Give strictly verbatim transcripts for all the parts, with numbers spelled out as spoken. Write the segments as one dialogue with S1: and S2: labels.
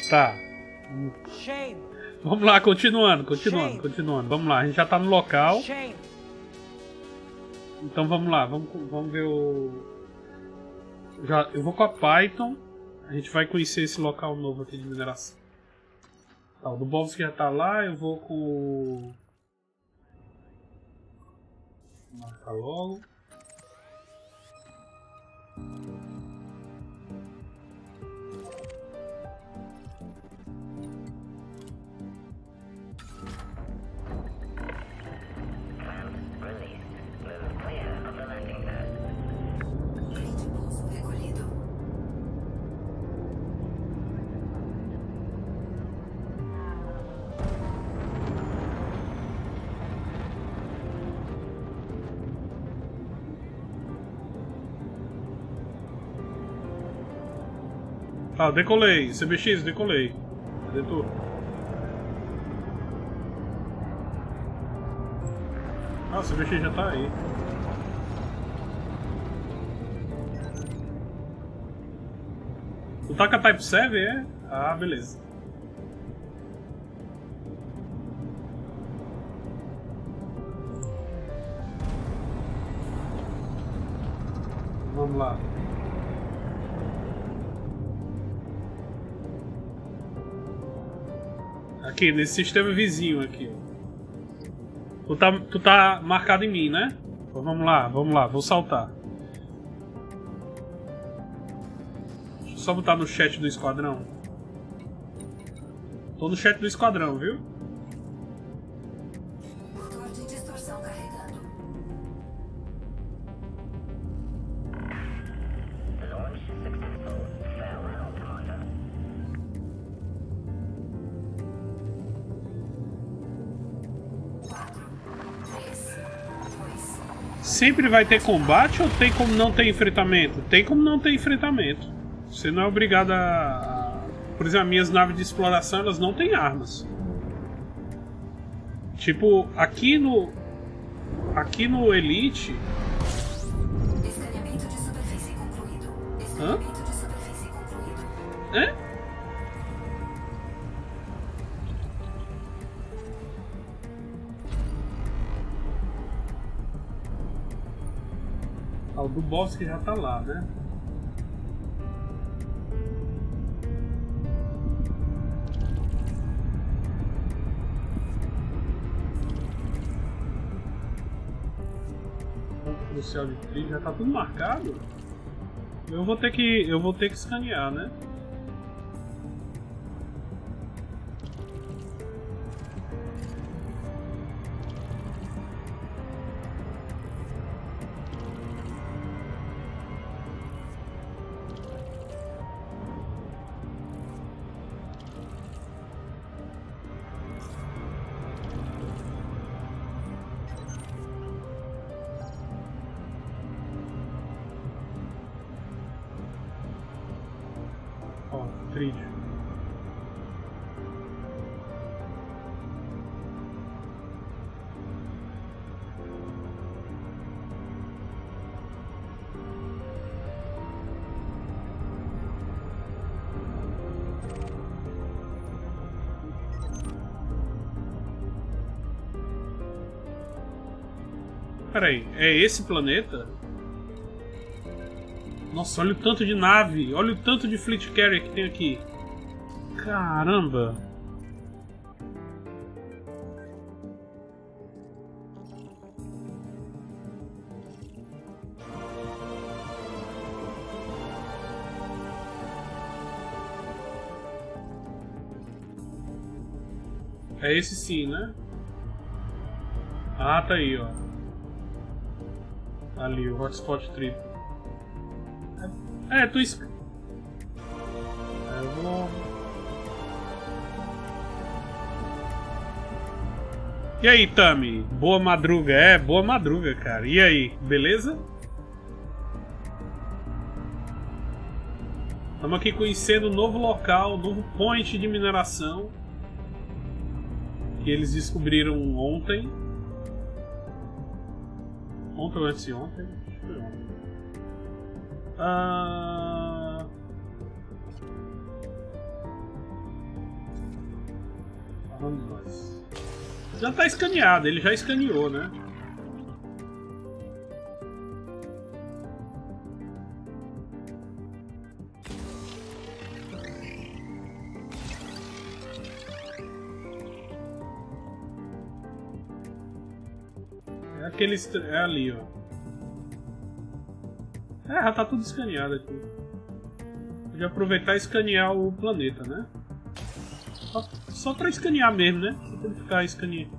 S1: Tá.
S2: Shame.
S1: Vamos lá, continuando, continuando,
S2: Shame.
S1: continuando. Vamos lá, a gente já tá no local.
S2: Shame.
S1: Então vamos lá, vamos, vamos ver o... Já, eu vou com a Python. A gente vai conhecer esse local novo aqui de mineração. Tá, o Dubovski já tá lá, eu vou com o... Vou marcar logo. Tá, decolei. C B X, decolei. Cadê tu? Ah, o C B X já tá aí. Tu tá com a Type sete, é? Ah, beleza. Vamos lá. Aqui, nesse sistema vizinho aqui. Tu tá, tu tá marcado em mim, né? Então vamos lá, vamos lá, vou saltar. Deixa eu só botar no chat do esquadrão. Tô no chat do esquadrão, viu?
S3: Motor de distorção carregando.
S4: Launch successful. Farewell, Commander.
S3: quatro, três, dois.
S1: Sempre vai ter combate ou tem como não ter enfrentamento? Tem como não ter enfrentamento. Você não é obrigado a... Por exemplo, as minhas naves de exploração, elas não têm armas. Tipo, aqui no... Aqui no Elite...
S3: Escaneamento de superfície concluído. Escaneamento de superfície concluído.
S1: É? Ah, o Dubovski já tá lá, né? Ponto crucial de trilho já tá tudo marcado. Eu vou ter que eu vou ter que escanear, né? Ó, trilho. Peraí, é esse planeta? Nossa, olha o tanto de nave, olha o tanto de Fleet Carrier que tem aqui. Caramba! É esse sim, né? Ah, tá aí, ó. Ali, o hotspot triplo. É, tu... Es... Eu vou... E aí, Tami? Boa madruga. É, boa madruga, cara. E aí, beleza? Estamos aqui conhecendo um novo local, um novo point de mineração que eles descobriram ontem. Ontem ou antes de ontem? Foi ontem. Ah... Vamos nós. Já tá escaneado, ele já escaneou, né? É aquele... é ali, ó. É, já tá tudo escaneado aqui. Podia aproveitar e escanear o planeta, né? Só, só pra escanear mesmo, né? Só pra ele ficar escaneando.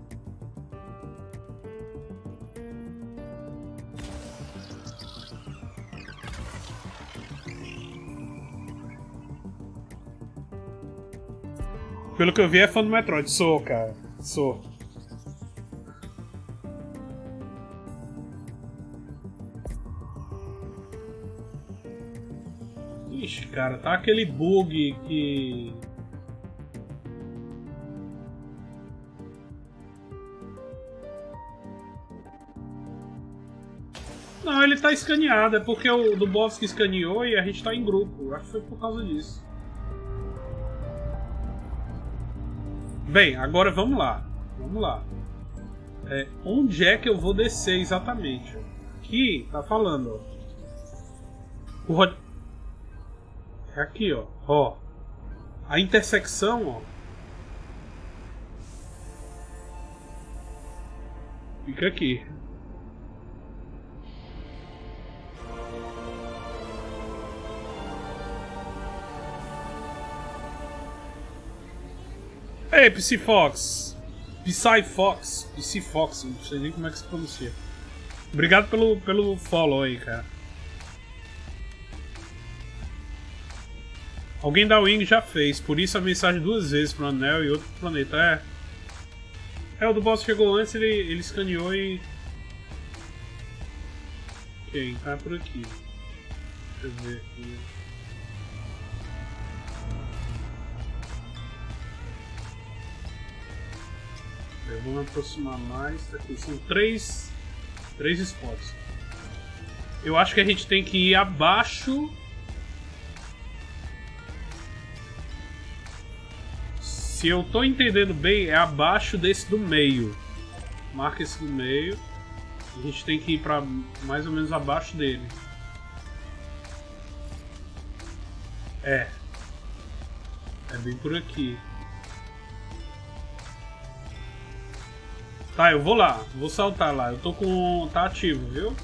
S1: Pelo que eu vi é fã do Metroid. Sou, cara. Sou. Ixi, cara, tá aquele bug que... Não, ele tá escaneado, é porque o do boss que escaneou e a gente tá em grupo. Acho que foi por causa disso. Bem, agora vamos lá. Vamos lá. É, onde é que eu vou descer exatamente? Aqui, tá falando, ó. O rod... É aqui, ó. Ó. A intersecção, ó. Fica aqui. Ei, Psyfox. Psyfox. Psyfox, não sei nem como é que se pronuncia. Obrigado pelo, pelo follow aí, cara. Alguém da Wing já fez, por isso a mensagem duas vezes pro Anel e outro pro planeta. É. É, o do boss chegou antes, ele, ele escaneou e... Ok, tá por aqui. Deixa eu ver aqui. Eu vou me aproximar mais. Aqui são três, três spots. Eu acho que a gente tem que ir abaixo. Se eu tô entendendo bem, é abaixo desse do meio. Marca esse do meio. A gente tem que ir pra mais ou menos abaixo dele. É. É bem por aqui. Tá, eu vou lá, vou saltar lá. Eu tô com... tá ativo, viu?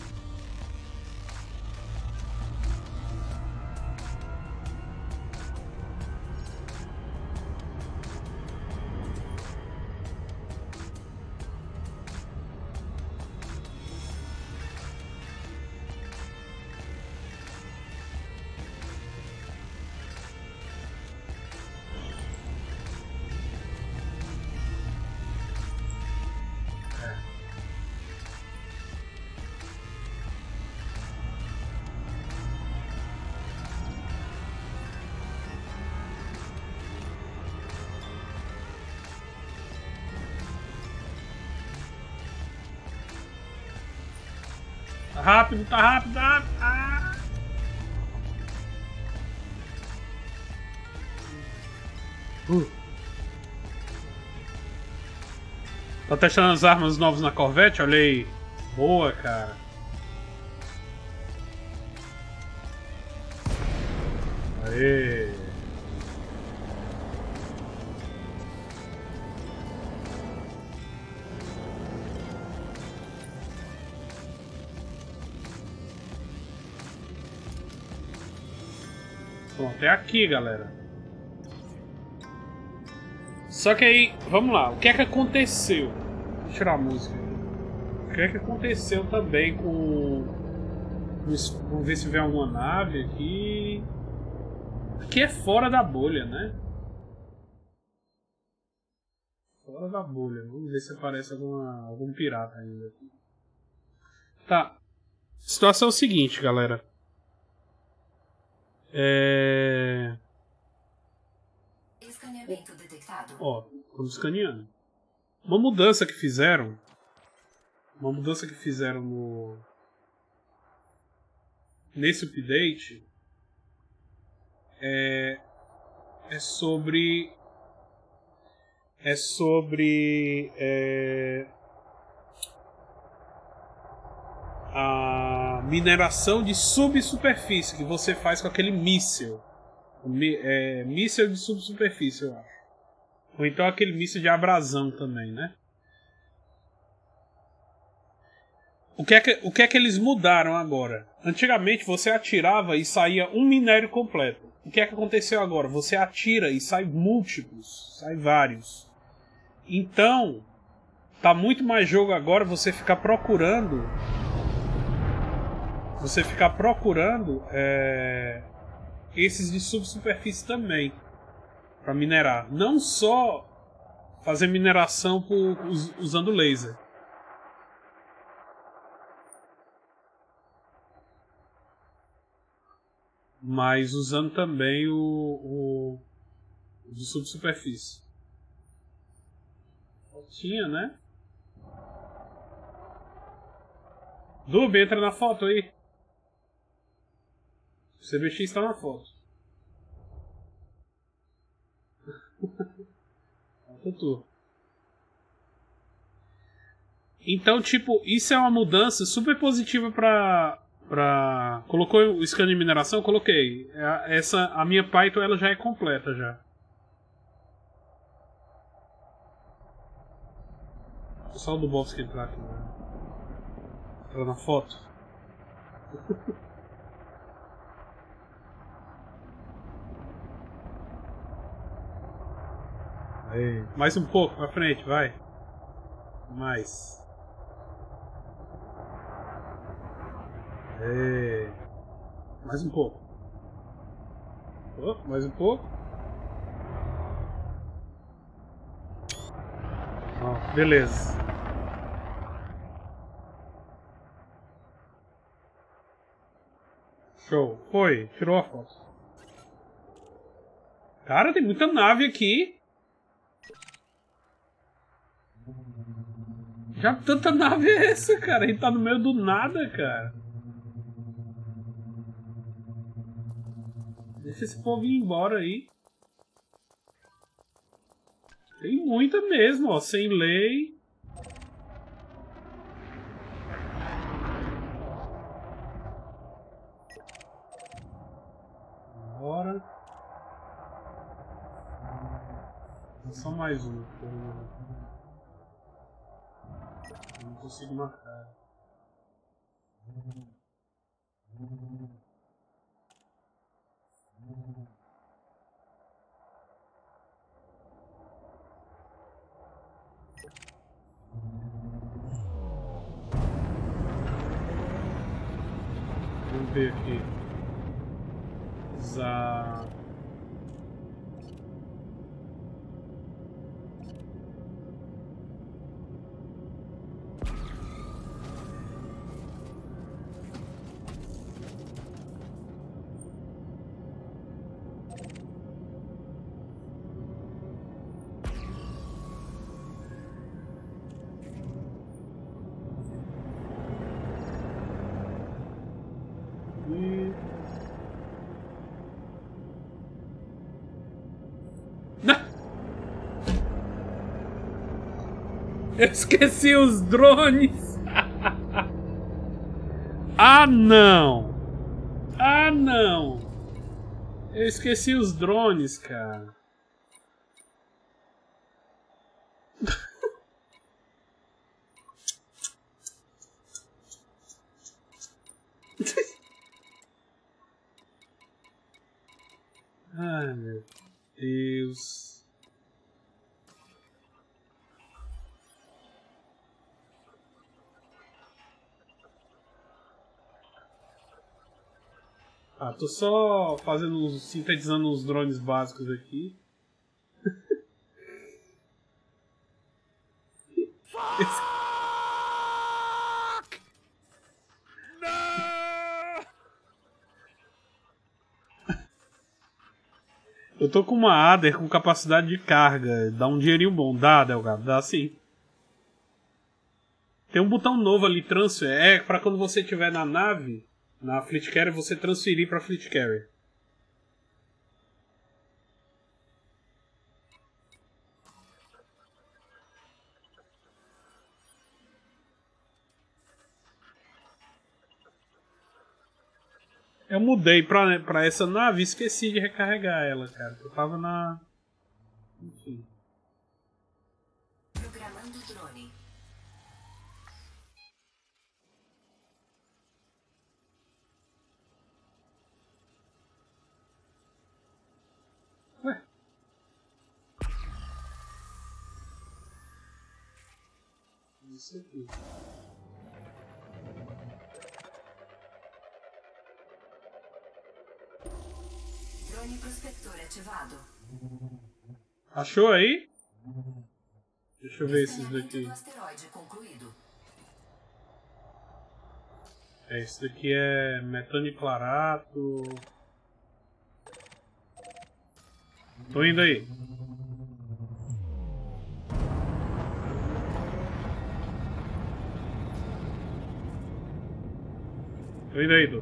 S1: Tá rápido, tá rápido, tá rápido. Ah. Uh. Tá testando as armas novas na Corvette? Olha aí. Boa, cara. Aê. Pronto, é aqui, galera. Só que aí, vamos lá, o que é que aconteceu? Vou tirar a música. O que é que aconteceu também com... Vamos ver se vem alguma nave aqui. Aqui é fora da bolha, né? Fora da bolha. Vamos ver se aparece alguma, algum pirata ainda. Tá. A situação é o seguinte, galera. É...
S3: Escaneamento detectado.
S1: Ó, estamos escaneando. Uma mudança que fizeram. Uma mudança que fizeram no. Nesse update. É. É sobre. é sobre é, a mineração de subsuperfície que você faz com aquele míssil. Mi, é, míssil de subsuperfície, eu acho. Ou então aquele míssil de abrasão também, né? O que, é que, o que é que eles mudaram agora? Antigamente você atirava e saía um minério completo. O que é que aconteceu agora? Você atira e sai múltiplos, sai vários. Então, tá muito mais jogo agora você ficar procurando... Você ficar procurando é, esses de subsuperfície também. Para minerar. Não só fazer mineração por, usando laser. Mas usando também o, o, o de subsuperfície. Tinha, né? Dub, entra na foto aí. O C B X está na foto. Então, tipo, isso é uma mudança super positiva pra... pra... Colocou o scan de mineração? Coloquei. Essa, a minha Python ela já é completa já. Só o do Bobsky entrar aqui. Né? Entrar na foto. Aí. Mais um pouco pra frente, vai. Mais. Aí. Mais um pouco. Oh, mais um pouco. Oh, beleza. Show. Foi. Tirou a foto. Cara, tem muita nave aqui. Já tanta nave é essa, cara? A gente tá no meio do nada, cara. Deixa esse povo ir embora aí. Tem muita mesmo, ó. Sem lei. Bora. Só mais um. Não consigo marcar. Vamos ver aqui. Za... Eu esqueci os drones. Ah, não. Ah, não. Eu esqueci os drones, cara. Ai, meu Deus. Ah, tô só fazendo, sintetizando os drones básicos aqui. Esse... Eu tô com uma Ader com capacidade de carga. Dá um dinheirinho bom. Dá, Delgado. Dá sim. Tem um botão novo ali, transfer. É pra quando você estiver na nave, na Fleet Carrier, você transferir pra Fleet Carrier. Eu mudei pra, pra essa nave e esqueci de recarregar ela, cara. Eu tava na... Enfim.
S3: Programando drone.
S1: Ué. Isso aqui.
S3: Drone prospector ativado.
S1: Achou aí? Deixa eu ver esses
S3: Escaneamento
S1: daqui.
S3: do asteroide concluído.
S1: É, esse daqui é metaniclarato. Tô indo aí. Tô indo aí, Du.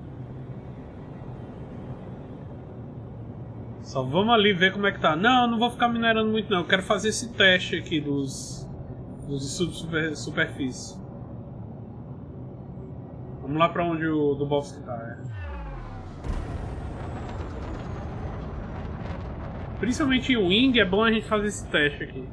S1: Só vamos ali ver como é que tá. Não, não vou ficar minerando muito não. Eu quero fazer esse teste aqui dos... Dos estudos de super, superfície. Vamos lá pra onde o Dubovsky tá, é. Principalmente em Wing é bom a gente fazer esse teste aqui.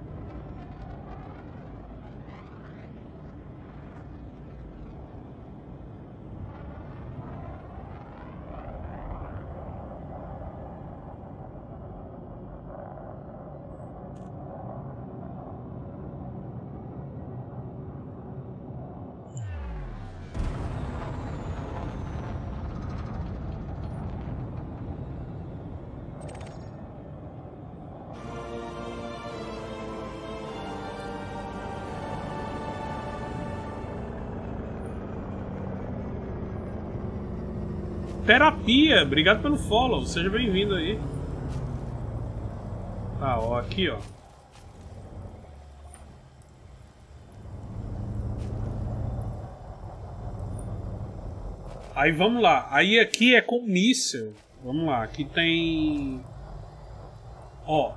S1: Terapia, obrigado pelo follow, seja bem-vindo aí. Tá, ó, aqui ó. Aí vamos lá, aí aqui é com míssil. Vamos lá, aqui tem... Ó.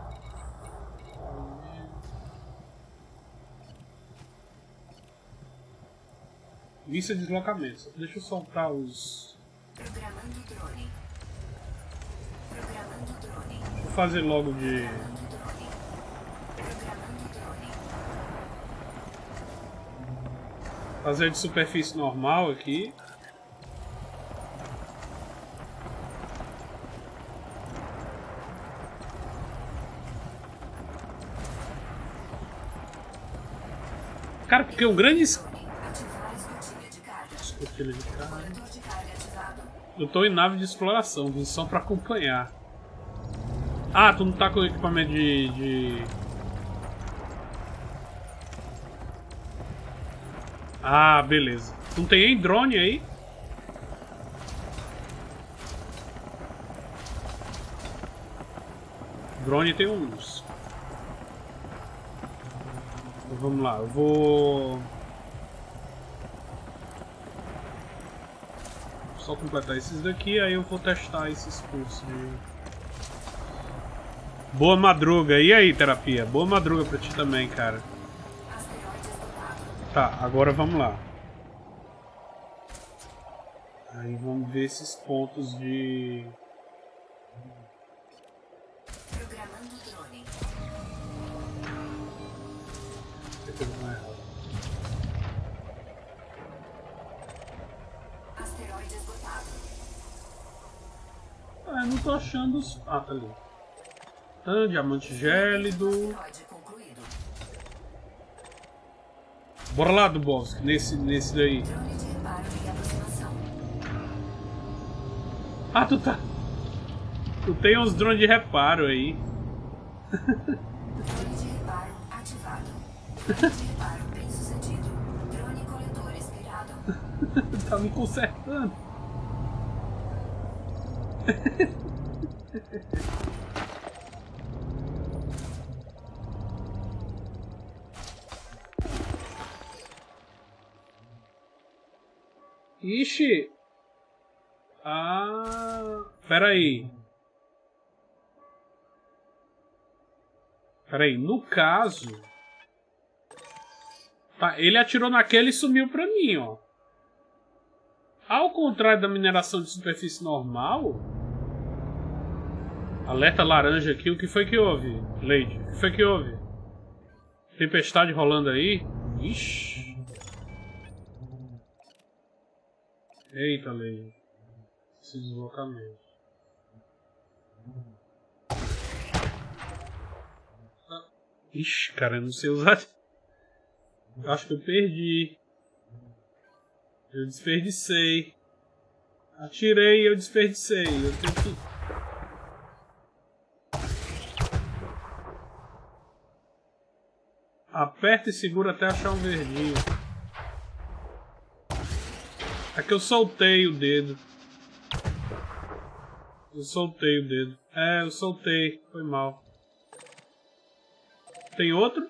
S1: Míssil de deslocamento. Deixa eu soltar os...
S3: Programando drone. Programando drone.
S1: Vou fazer logo de...
S3: Programando drone. Programando drone.
S1: Fazer de superfície normal aqui. Cara, porque um grande...
S3: Ativar escotilha de carga.
S1: Escotilha de carga.
S3: Coletor de carga ativado.
S1: Eu tô em nave de exploração, vim só pra acompanhar. Ah, tu não tá com equipamento de... de... Ah, beleza. Não tem nem drone aí? Drone tem uns. Então, vamos lá, eu vou... Só completar esses daqui, aí eu vou testar esses cursos de... Boa madruga. E aí, terapia? Boa madruga pra ti também, cara.
S3: Asteroide esgotado.
S1: Tá, agora vamos lá. Aí vamos ver esses pontos de...
S3: Programando drone. Asteroide esgotado.
S1: Ah, não tô achando os... Ah, tá ali. Ah, diamante gélido.
S3: Asteroide concluído.
S1: Bora lá, Dubovsky, nesse, nesse daí.
S3: Drone de reparo em aproximação.
S1: Ah, tu tá... Tu tem uns drones de reparo aí.
S3: Drone de reparo ativado. Drone de reparo bem sucedido. Drone coletor expirado.
S1: Tá me consertando. Ixi. Ah, pera aí. Pera aí, no caso... Tá, ele atirou naquele e sumiu pra mim, ó. Ao contrário da mineração de superfície normal... Alerta laranja aqui, o que foi que houve, Lady? O que foi que houve? Tempestade rolando aí? Ixi. Eita, Lady. Esse deslocamento. Ixi, cara, eu não sei usar. Eu acho que eu perdi. Eu desperdicei. Atirei e eu desperdicei. Eu tenho que... Aperta e segura até achar um verdinho. É que eu soltei o dedo. Eu soltei o dedo. É, eu soltei. Foi mal. Tem outro?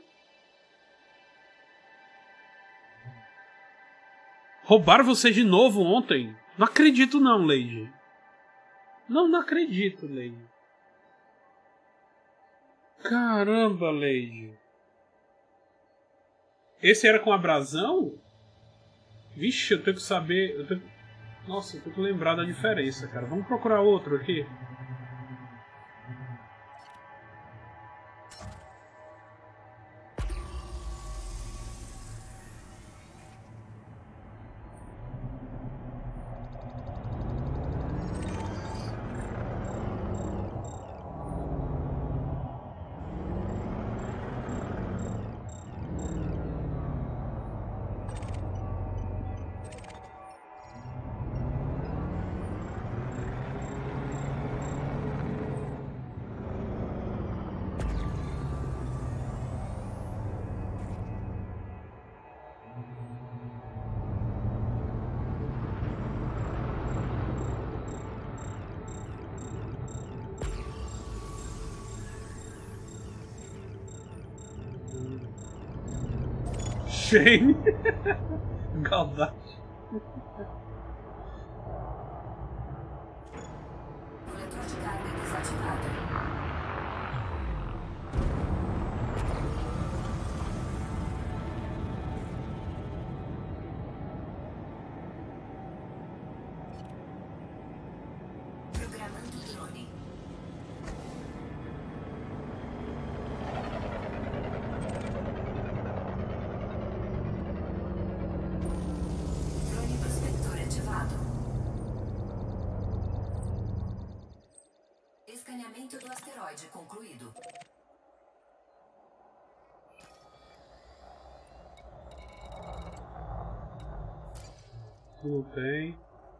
S1: Roubaram vocês de novo ontem? Não acredito não, Lady. Não, não acredito, Lady. Caramba, Lady. Esse era com abrasão? Vixe, eu tenho que saber... Eu tenho... Nossa, eu tenho que lembrar da diferença, cara. Vamos procurar outro aqui. Shane. Galdade.
S3: Coletor de carga desativado. Programando o drone. Drone prospector ativado. Escaneamento do asteroide concluído.
S1: Tudo bem.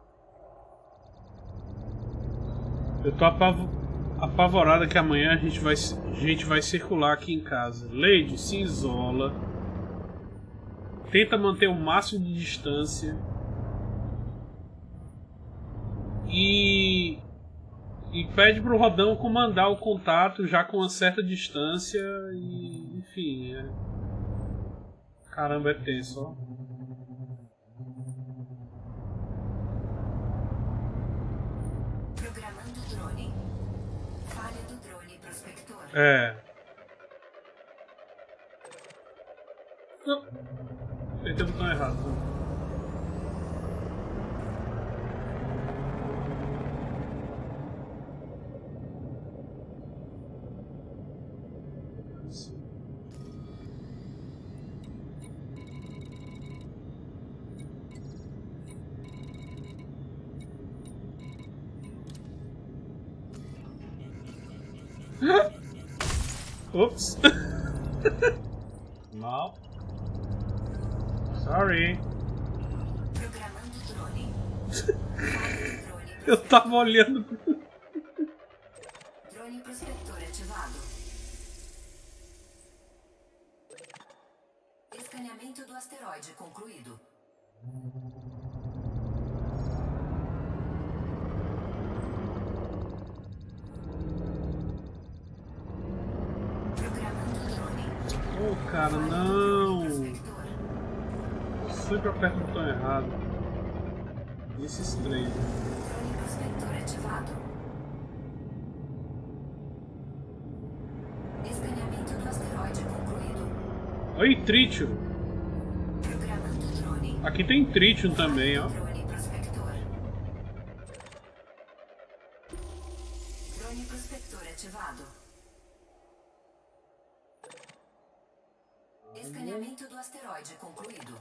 S1: Eu tô apavo... apavorada que amanhã a gente vai, a gente vai circular aqui em casa. Lady, se isola. Tenta manter o máximo de distância. E... E pede pro Rodão comandar o contato já com uma certa distância. E... Enfim, é... Caramba, é tenso, ó.
S3: Programando o drone. Falha do drone prospector.
S1: É. Não. Apertei o botão errado. Oops. Mal. Sorry.
S3: Programando o drone. Falha do drone.
S1: Eu tava olhando.
S3: Drone prospector ativado. Escaneamento do asteroide concluído. Programando o drone.
S1: Oh, cara, não.
S3: Prospector.
S1: Eu sempre aperto o botão errado. Esses três.
S3: Drone prospector ativado. Escaneamento do asteroide concluído.
S1: Oi, trítio.
S3: Programando o drone.
S1: Aqui tem trítio também, ó.
S3: Drone prospector. prospector ativado. Escaneamento do asteroide concluído.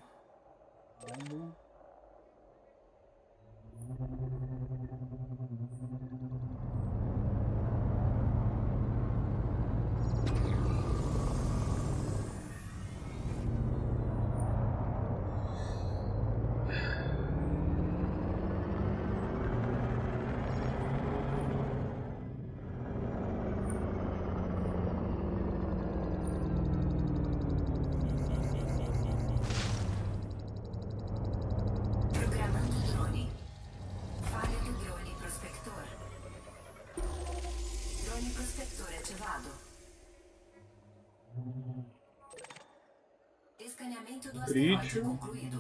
S3: Escaneamento do asteroide concluído.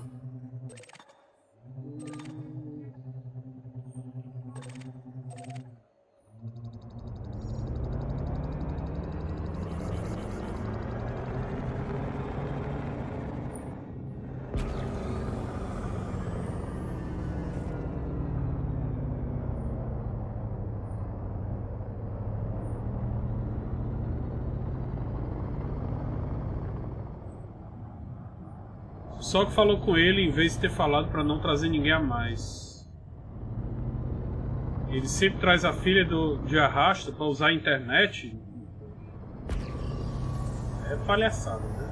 S1: Só que falou com ele em vez de ter falado para não trazer ninguém a mais. Ele sempre traz a filha do, de arrasto para usar a internet. É palhaçada, né?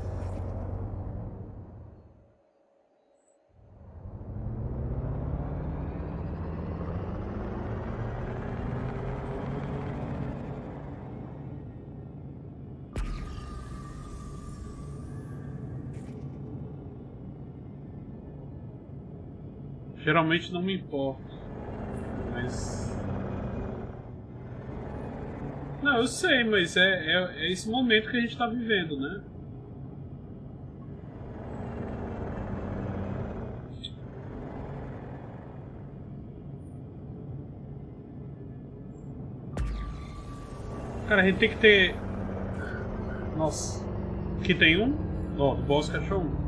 S1: Geralmente não me importo, mas... Não, eu sei, mas é, é, é esse momento que a gente tá vivendo, né? Cara, a gente tem que ter... Nossa. Aqui tem um? Ó, oh, do boss que achou um.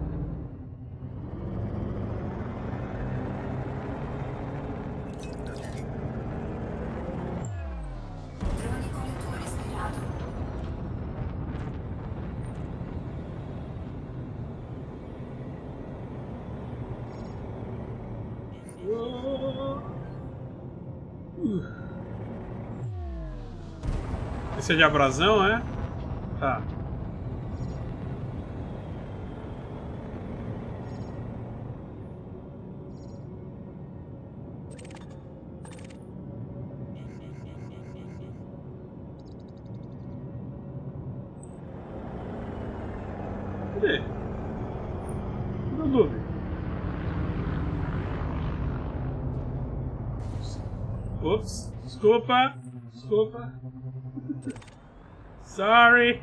S1: Esse é de abrasão, é? Tá. Cadê? Não dúvida. Ops, desculpa, desculpa. Sorry.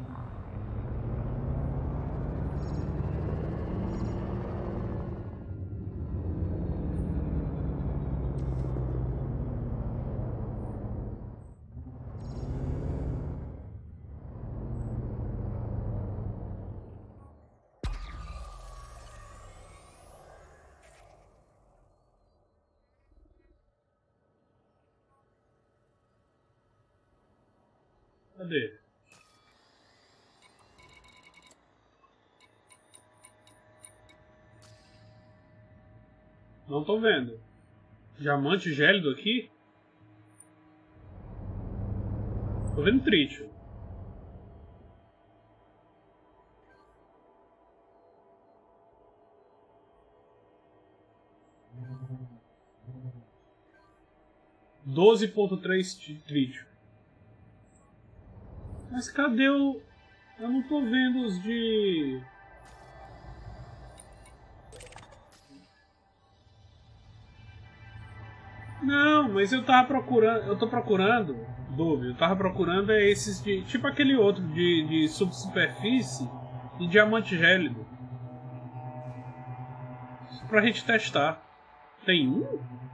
S1: Cadê? Não tô vendo. Diamante gélido aqui? Tô vendo trítio. doze ponto três trítio. Mas cadê o... Eu não tô vendo os de... Não, mas eu tava procurando... Eu tô procurando... Dúvida, eu tava procurando é esses de... Tipo aquele outro de, de subsuperfície e diamante gélido. Pra gente testar. Tem um?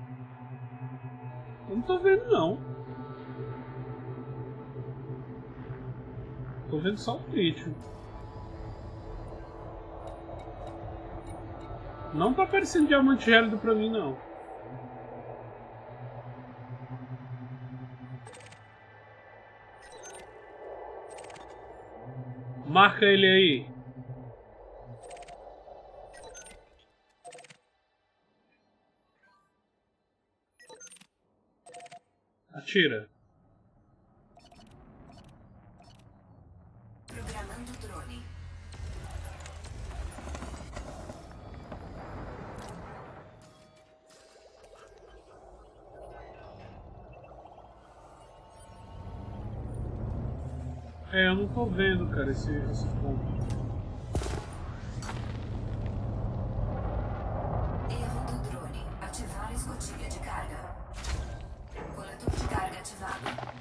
S1: Eu não tô vendo não. Tô vendo só o trítio. Não tá aparecendo diamante gélido pra mim, não. Marca ele aí. Atira.
S3: Programando o drone.
S1: É, eu não tô vendo, cara, esse, esse ponto.
S3: Erro do drone. Ativar a escotilha de carga. Coletor de carga ativado.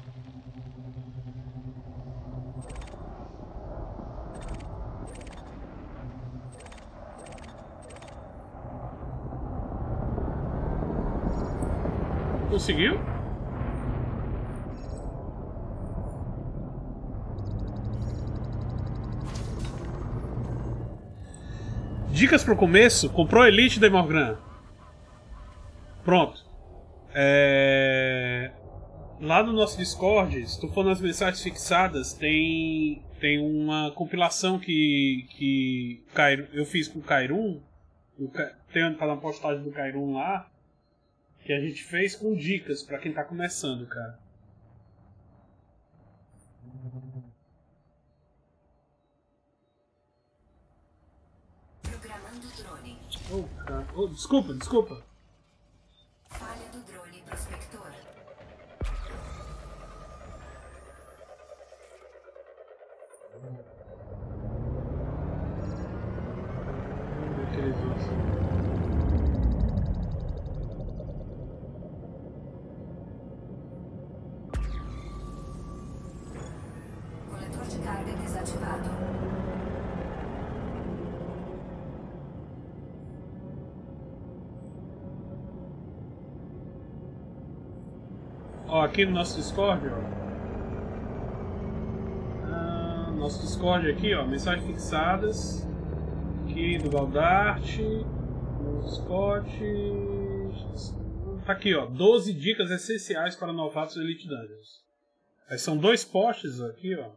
S1: Conseguiu? Dicas pro começo, comprou a Elite da Morgan. Pronto. É... Lá no nosso Discord, se tu for nas mensagens fixadas, tem, tem uma compilação que, que eu fiz com o Kairum. Tem tá na postagem do Kairum lá, que a gente fez com dicas pra quem tá começando, cara.
S3: Programando o drone.
S1: Oh, cara. Oh, desculpa, desculpa.
S3: Falha do drone prospector.
S1: Onde é que ele disse?
S3: Coletor de carga desativado.
S1: Ó, aqui no nosso Discord, ó. Ah, nosso Discord aqui, ó. Mensagens fixadas. Aqui do Galdart. No Discord. Tá aqui, ó. doze dicas essenciais para novatos Elite Dangerous. Aí são dois posts aqui, ó.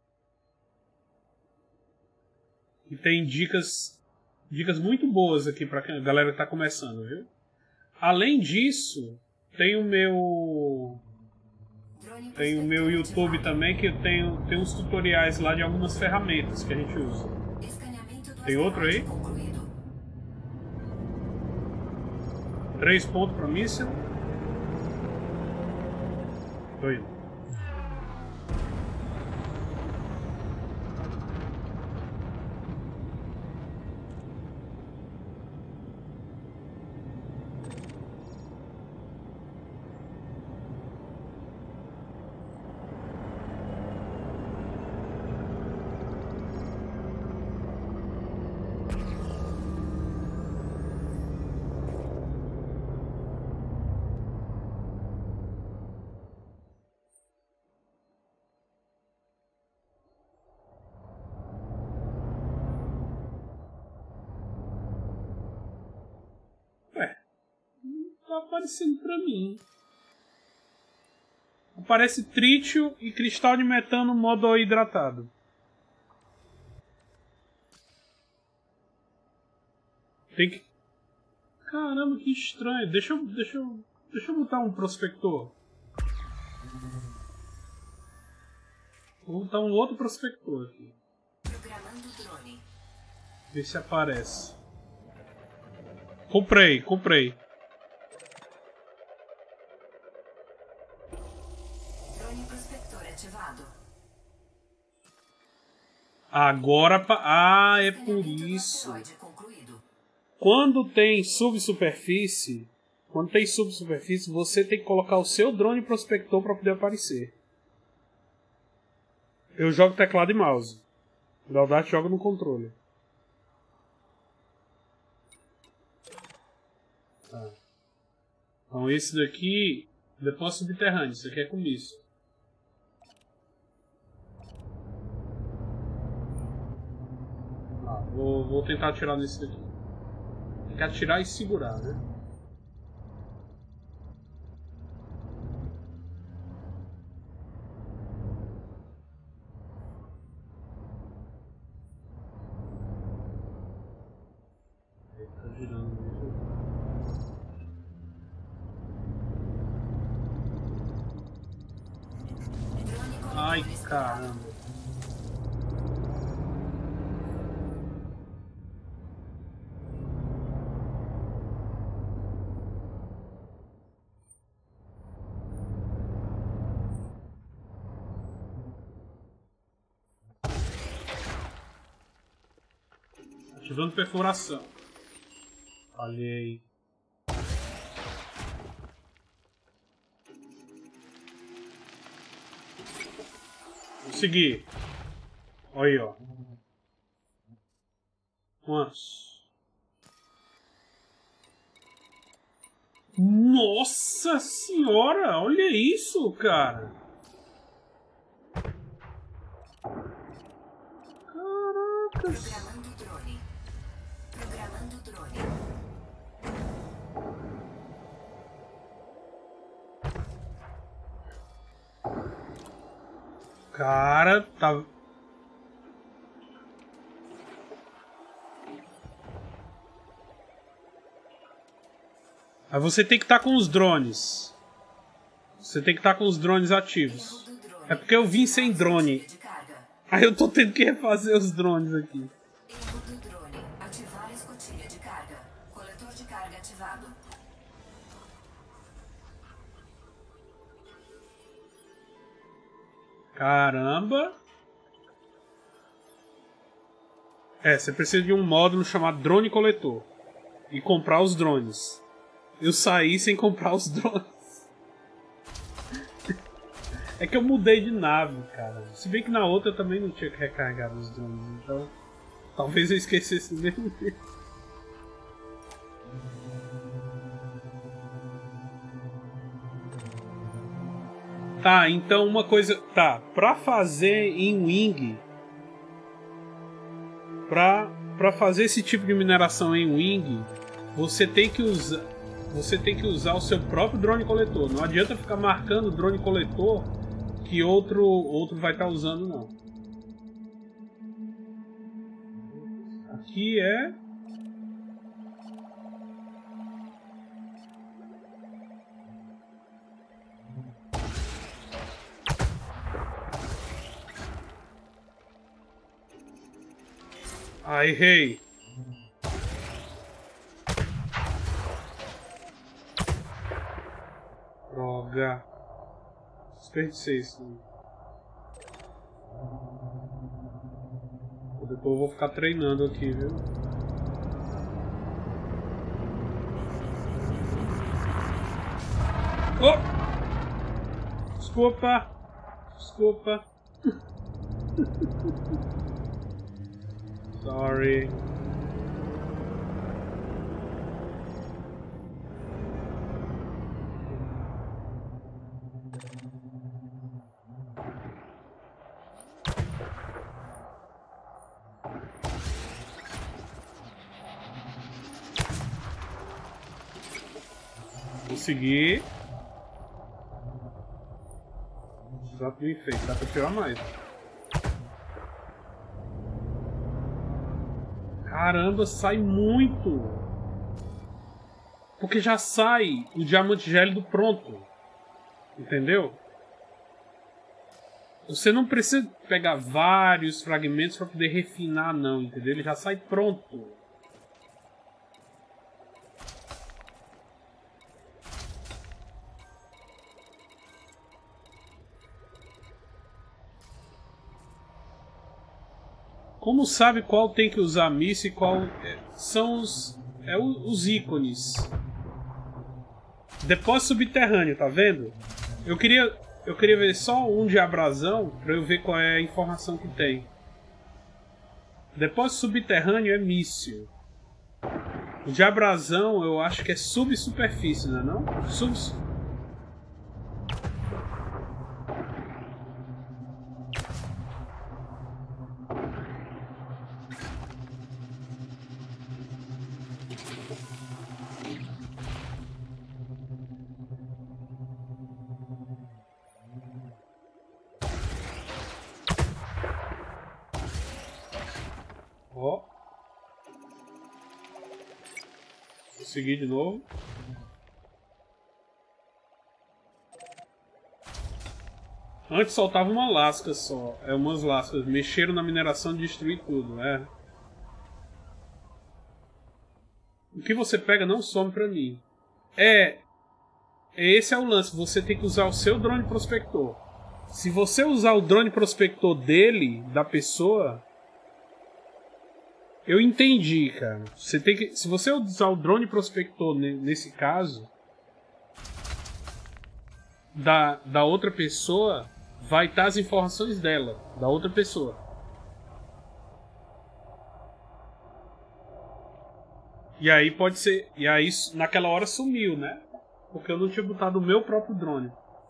S1: E tem dicas. Dicas muito boas aqui pra a galera que tá começando, viu? Além disso. Tem o meu tem o meu YouTube também, que eu tenho tem uns tutoriais lá de algumas ferramentas que a gente usa. Tem outro aí? Três pontos para míssil. Tô indo. Tá aparecendo pra mim. Aparece trítio e cristal de metano modo hidratado. Tem que... Caramba, que estranho. Deixa eu, deixa eu, deixa eu botar um prospector. Vou botar um outro prospector aqui.
S3: Programando o drone.
S1: Ver se aparece. Comprei, comprei.
S3: Drone prospector ativado.
S1: Agora... Ah, é por isso. Quando tem subsuperfície... Quando tem subsuperfície, você tem que colocar o seu drone prospector para poder aparecer. Eu jogo teclado e mouse. O Galdart joga no controle. Tá. Então esse daqui... Depósito subterrâneo. Isso aqui é com isso. Ah, vou, vou tentar atirar nesse daqui. Tem que atirar e segurar, né? Ai, caramba. Ativando perfuração. Falhei. Consegui. Olha aí, ó. Quantos? Nossa senhora! Olha isso, cara! Caracas!
S3: Programando drone. Programando drone.
S1: Cara, tá... Aí você tem que estar com os drones. Você tem que estar com os drones ativos. É porque eu vim sem drone. Aí eu tô tendo que refazer os drones aqui.
S3: Erro do drone. Ativar a escotilha de carga. Coletor de carga ativado.
S1: Caramba. É, você precisa de um módulo chamado drone coletor. E comprar os drones. Eu saí sem comprar os drones. É que eu mudei de nave, cara. Se bem que na outra eu também não tinha que recarregar os drones. Então, talvez eu esquecesse mesmo. Tá, então uma coisa... Tá, pra fazer em Wing... Pra, pra fazer esse tipo de mineração em Wing... Você tem que usar... Você tem que usar o seu próprio drone coletor. Não adianta ficar marcando o drone coletor que outro, outro vai estar usando, não. Aqui é... Ah, errei. Droga. Desperdicei isso. Depois eu vou ficar treinando aqui, viu? Oh! Desculpa. Desculpa. Sorry. Consegui. Já bem feito, dá pra tirar mais. Caramba, sai muito! Porque já sai o diamante gélido pronto. Entendeu? Você não precisa pegar vários fragmentos para poder refinar, não, entendeu? Ele já sai pronto. Como sabe qual tem que usar missa e qual... É, são os, é, os ícones. Depósito subterrâneo, tá vendo? Eu queria, eu queria ver só um de abrasão pra eu ver qual é a informação que tem. Depósito subterrâneo é míssil. O de abrasão eu acho que é subsuperfície, não é não? Subs... Ó. Vou seguir de novo. Antes soltava uma lasca só. É umas lascas. Mexeram na mineração e destruir tudo, é. O que você pega não some pra mim. É. Esse é o lance. Você tem que usar o seu drone prospector. Se você usar o drone prospector dele, da pessoa... Eu entendi, cara. Você tem que, se você usar o drone prospector nesse caso... Da, da outra pessoa... Vai estar as informações dela. Da outra pessoa. E aí pode ser... E aí naquela hora sumiu, né? Porque eu não tinha botado o meu próprio drone.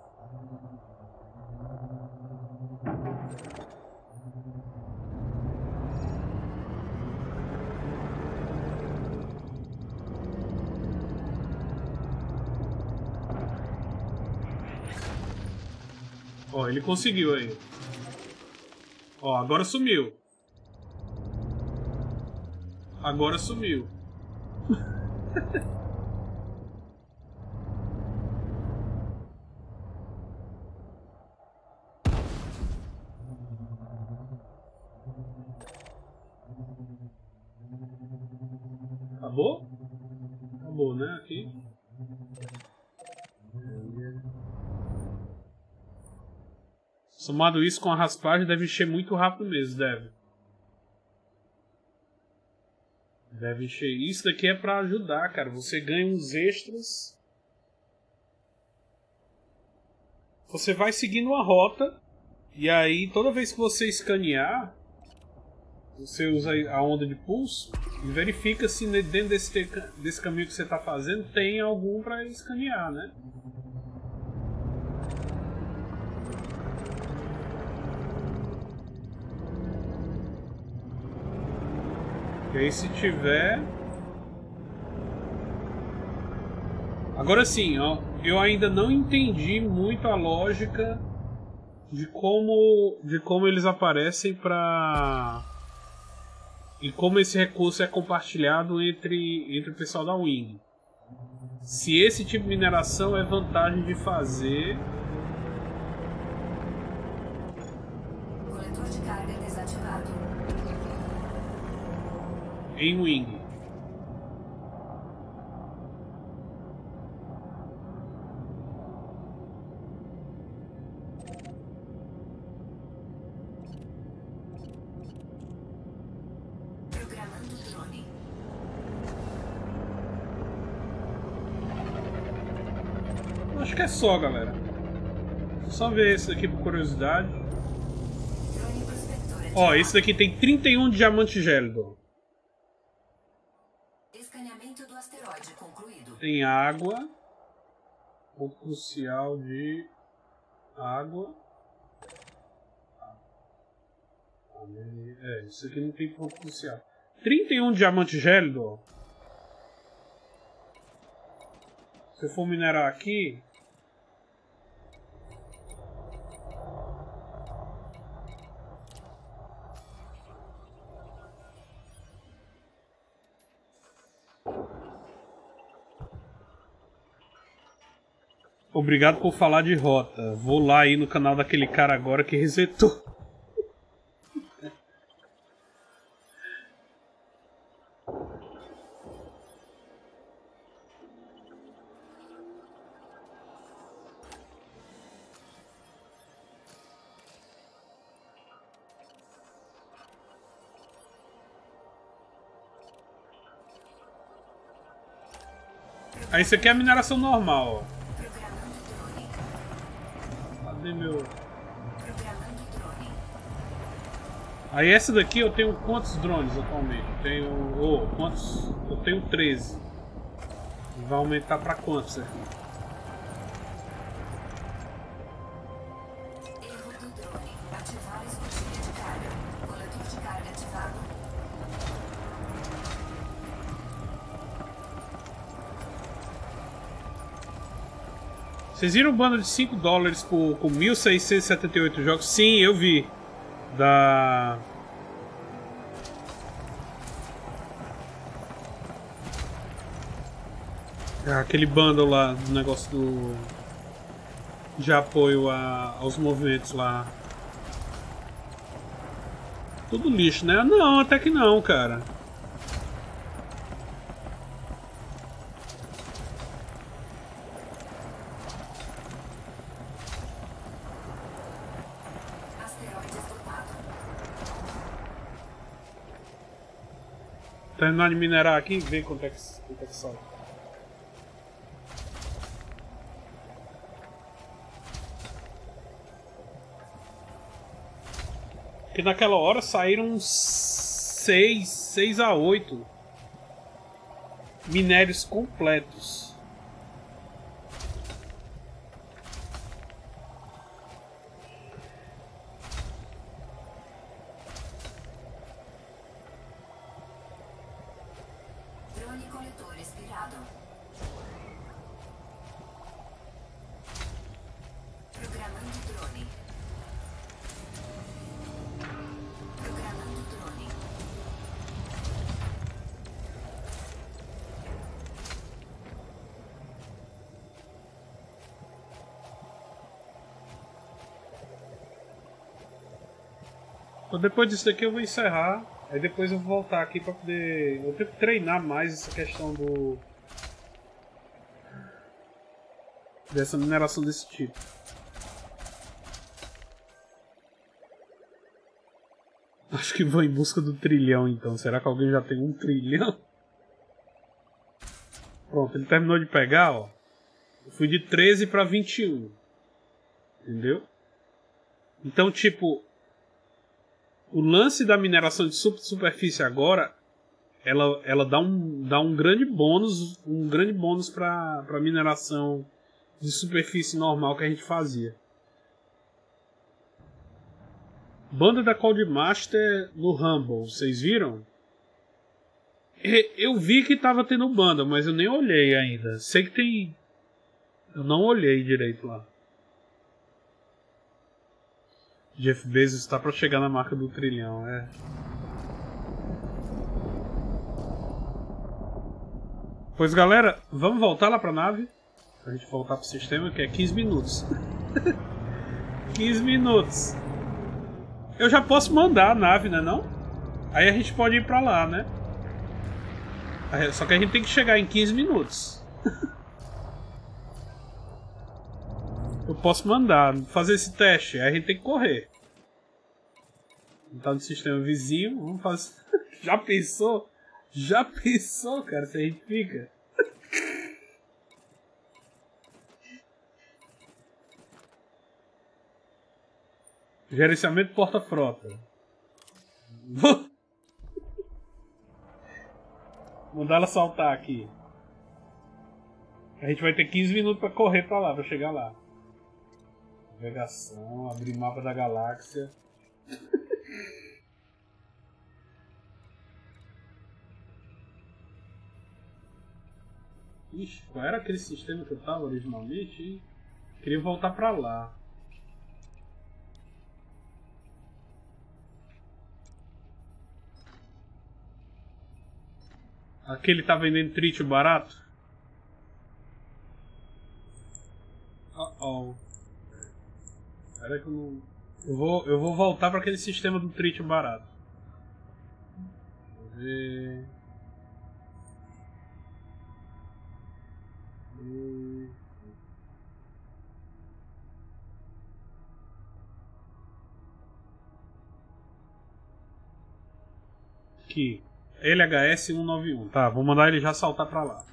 S1: Ó, ele conseguiu aí. Ó, agora sumiu. Agora sumiu. Acabou? Acabou, né? Aqui. Somado isso com a raspagem, deve encher muito rápido mesmo, deve. Deve encher. Isso daqui é pra ajudar, cara. Você ganha uns extras. Você vai seguindo uma rota. E aí, toda vez que você escanear, você usa a onda de pulso e verifica se dentro desse, desse caminho que você está fazendo tem algum para escanear, né? E aí se tiver... Agora sim, ó, eu ainda não entendi muito a lógica de como, de como eles aparecem para... E como esse recurso é compartilhado entre, entre o pessoal da Wing. Se esse tipo de mineração é vantagem de fazer...
S3: Coletor de carga desativado.
S1: Em Wing.
S3: Programando drone.
S1: Acho que é só, galera. Só ver esse daqui por curiosidade.
S3: Drone prospector ativado.
S1: Ó, esse daqui tem trinta e um de diamante gélido.
S3: Escaneamento do asteroide concluído.
S1: Tem água. Ponto crucial de água. É, isso aqui não tem ponto crucial. trinta e um de diamante gélido, ó. Se eu for minerar aqui... Obrigado por falar de rota. Vou lá aí no canal daquele cara agora que resetou. Aí isso aqui é a mineração normal, ó. Cadê meu...
S3: Programando drone.
S1: Aí essa daqui eu tenho quantos drones atualmente? Eu tenho... Oh, quantos? Eu tenho treze. Vai aumentar pra quantos aqui?
S3: Erro do drone. Ativar escotilha de carga. Coletor de carga ativado.
S1: Vocês viram o bando de cinco dólares por, com mil seiscentos e setenta e oito jogos? Sim, eu vi. Da... Aquele bundle lá do negócio do... de apoio a, aos movimentos lá. Tudo lixo, né? Não, até que não, cara. Terminar de minerar aqui e ver quanto é que, quanto é que sai. Porque naquela hora saíram seis, seis a oito minérios completos.
S3: Drone coletor expirado. Programando drone. Programando drone.
S1: Então, depois disso daqui eu vou encerrar. Aí depois eu vou voltar aqui pra poder... Eu tenho que treinar mais essa questão do... dessa mineração desse tipo. Acho que vou em busca do trilhão então. Será que alguém já tem um trilhão? Pronto, ele terminou de pegar, ó. Eu fui de treze para vinte e um. Entendeu? Então, tipo... O lance da mineração de superfície agora, ela, ela dá, um, dá um grande bônus, um grande bônus para a mineração de superfície normal que a gente fazia. Banda da Codemaster no Rumble, vocês viram? Eu vi que tava tendo banda, mas eu nem olhei ainda. Sei que tem... Eu não olhei direito lá. Jeff Bezos está para chegar na marca do trilhão, é. Pois galera, vamos voltar lá para a nave. Pra gente voltar pro sistema, que é quinze minutos. quinze minutos. Eu já posso mandar a nave, né não? Aí a gente pode ir para lá, né? Só que a gente tem que chegar em quinze minutos. Eu posso mandar, fazer esse teste, aí a gente tem que correr. Tá no sistema vizinho, vamos fazer. Já pensou? Já pensou, cara, se a gente fica? Gerenciamento porta-frota. Vou mandar ela saltar aqui. A gente vai ter quinze minutos pra correr pra lá, pra chegar lá. Navegação, abrir mapa da galáxia. Ixi, qual era aquele sistema que eu tava originalmente? Hein? Queria voltar pra lá. Aquele tá vendendo trítio barato? Uh oh. Pera que eu não... Eu vou, eu vou voltar para aquele sistema do trítio barato. Vou ver... Aqui. L H S cento e noventa e um. Tá, vou mandar ele já saltar para lá.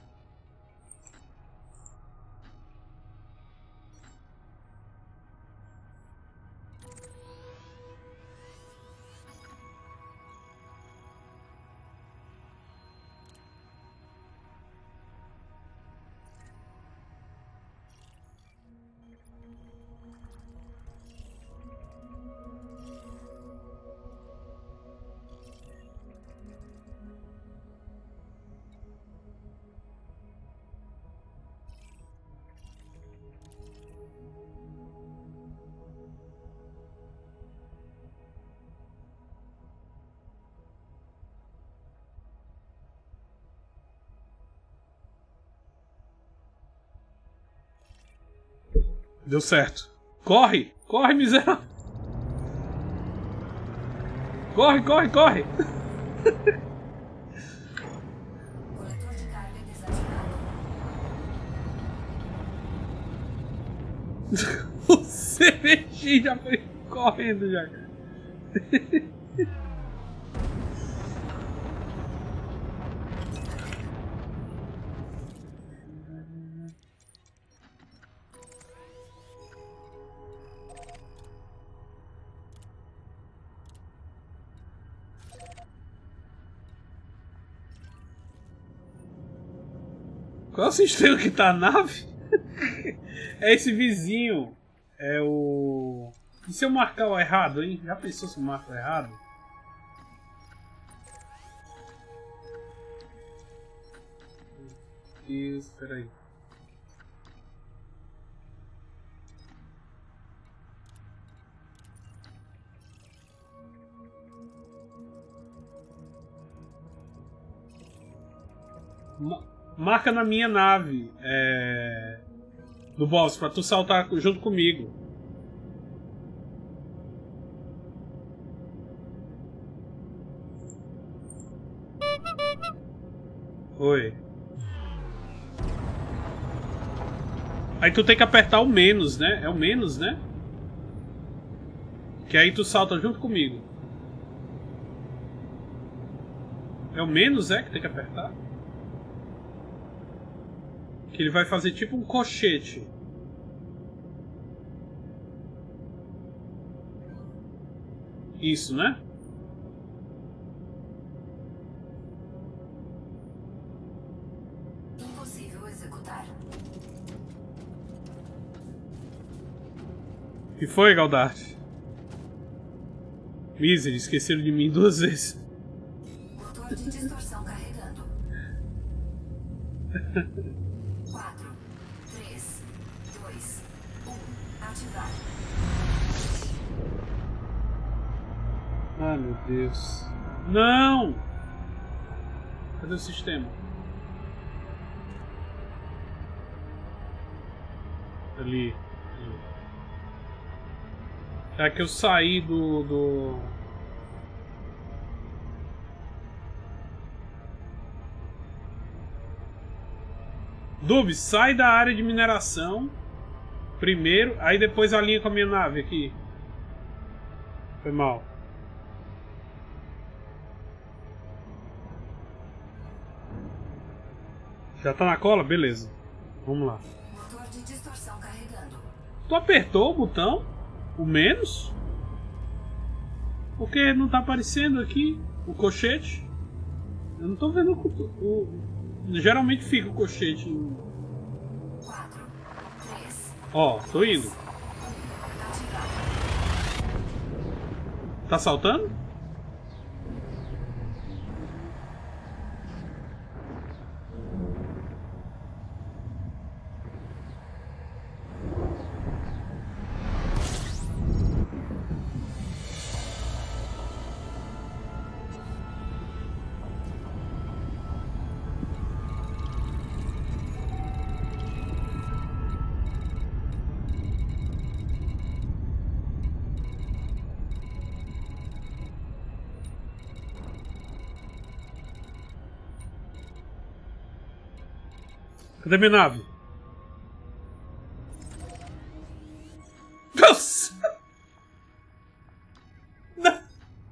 S1: Deu certo. Corre! Corre, miserável! Corre, corre, corre!
S3: Coletor de carga desativado.
S1: O cervejinho já foi correndo já. Qual é o sistema que tá a nave? É esse vizinho. É o... E se eu marcar o errado, hein? Já pensou se eu marco o errado? Isso, peraí. Ma- Marca na minha nave. É... Do boss, pra tu saltar junto comigo. Oi. Aí tu tem que apertar o menos, né? É o menos, né? Que aí tu salta junto comigo. É o menos, é? Que tem que apertar? Que ele vai fazer tipo um cochete. Isso, né?
S3: Impossível executar.
S1: O que foi, Galdart? Misery, esqueceram de mim duas vezes.
S3: Motor de distorção carregando. quatro, três, dois, um. Ativar.
S1: Ah, meu Deus. Não! Cadê o sistema? Ali. Ali. É que eu saí do... do... Dub, sai da área de mineração primeiro, aí depois alinha com a minha nave aqui. Foi mal. Já tá na cola? Beleza. Vamos lá.
S3: Motor de distorção carregando.
S1: Tu apertou o botão? O menos? Porque não tá aparecendo aqui o cochete? Eu não tô vendo o... o geralmente fica o cochete em...
S3: quatro, três,
S1: Ó, tô indo.
S3: ativar.
S1: Tá saltando? Cadê minha nave? Nossa! Não!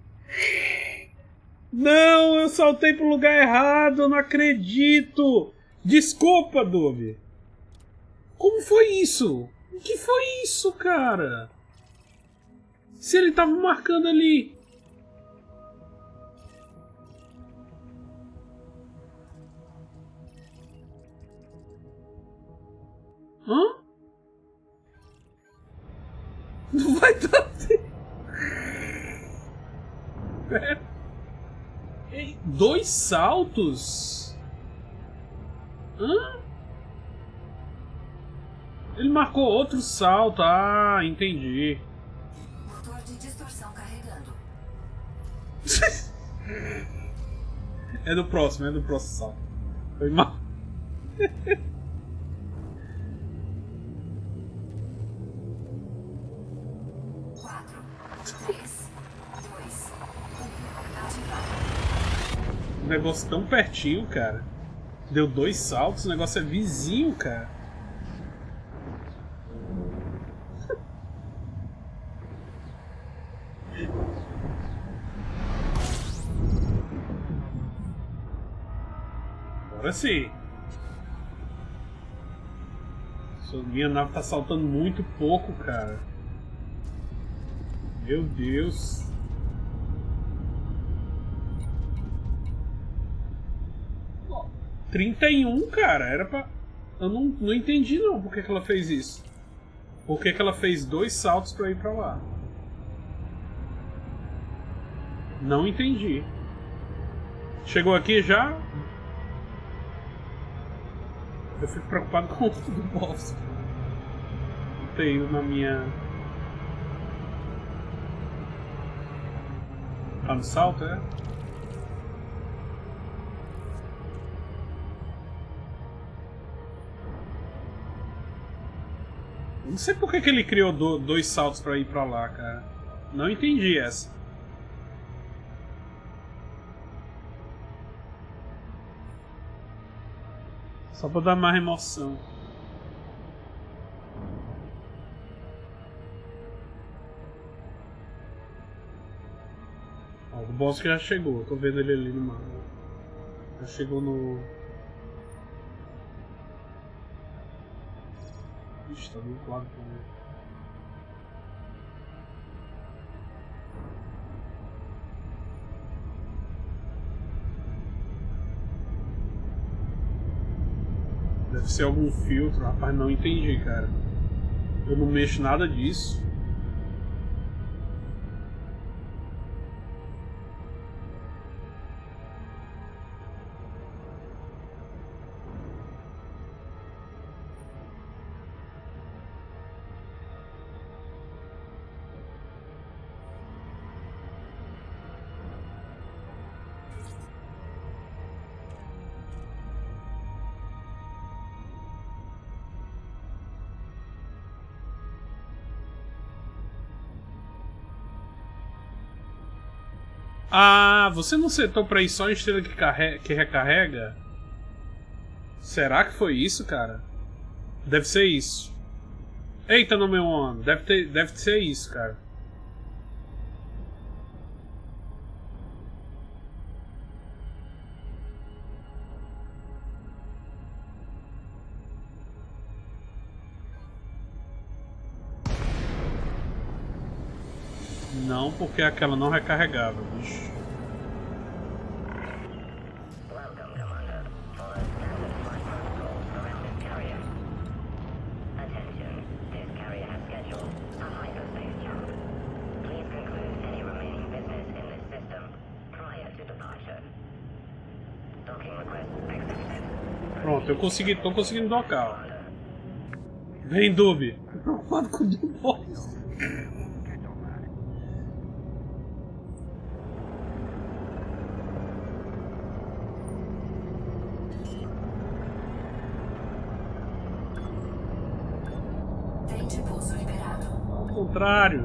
S1: Não, eu saltei pro lugar errado, eu não acredito! Desculpa, Dub! Como foi isso? O que foi isso, cara? Se ele tava marcando ali. Hã? Não vai dar tempo. Pera. Ei, dois saltos? Hã? Ele marcou outro salto. Ah, entendi.
S3: Motor de distorção carregando.
S1: É do próximo, é do próximo salto. Foi mal. negócio tão pertinho, cara. Deu dois saltos, o negócio é vizinho, cara. Agora sim. Minha nave tá saltando muito pouco, cara. Meu Deus. trinta e um, cara. Era pra... Eu não, não entendi não por que, que ela fez isso. Por que, que ela fez dois saltos pra ir pra lá. Não entendi. Chegou aqui já? Eu fico preocupado com o do boss. Não tenho na minha... Tá no salto, é? Não sei por que, que ele criou do, dois saltos pra ir pra lá, cara. Não entendi essa. Só pra dar mais emoção. Ó, o boss já chegou. Tô vendo ele ali no mapa. Já chegou no... Ixi, tá do outro lado também. Deve ser algum filtro, rapaz, não entendi, cara. Eu não mexo nada disso. Ah, você não setou pra ir só a estrela que, carre... que recarrega? Será que foi isso, cara? Deve ser isso. Eita, no meu ano. Deve, ter... Deve ser isso, cara. Não, porque aquela não recarregava, bicho.
S4: Welcome, Commander. Follow standard flight protocols around this carrier. Attention, this carrier has scheduled a hyperspace jump. Please conclude any remaining business in this system prior to departure. Docking request accepted.
S1: Pronto, eu consegui, tô conseguindo docar. Vem, Dub. Preocupado com o boss. Ao contrário.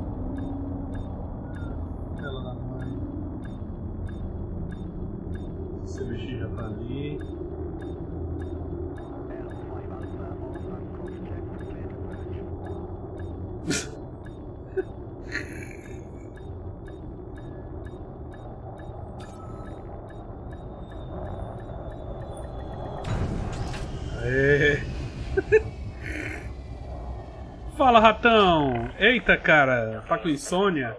S1: Ela da mãe. C B X já tá ali. Aê. Fala, ratão! Eita, cara, tá com insônia?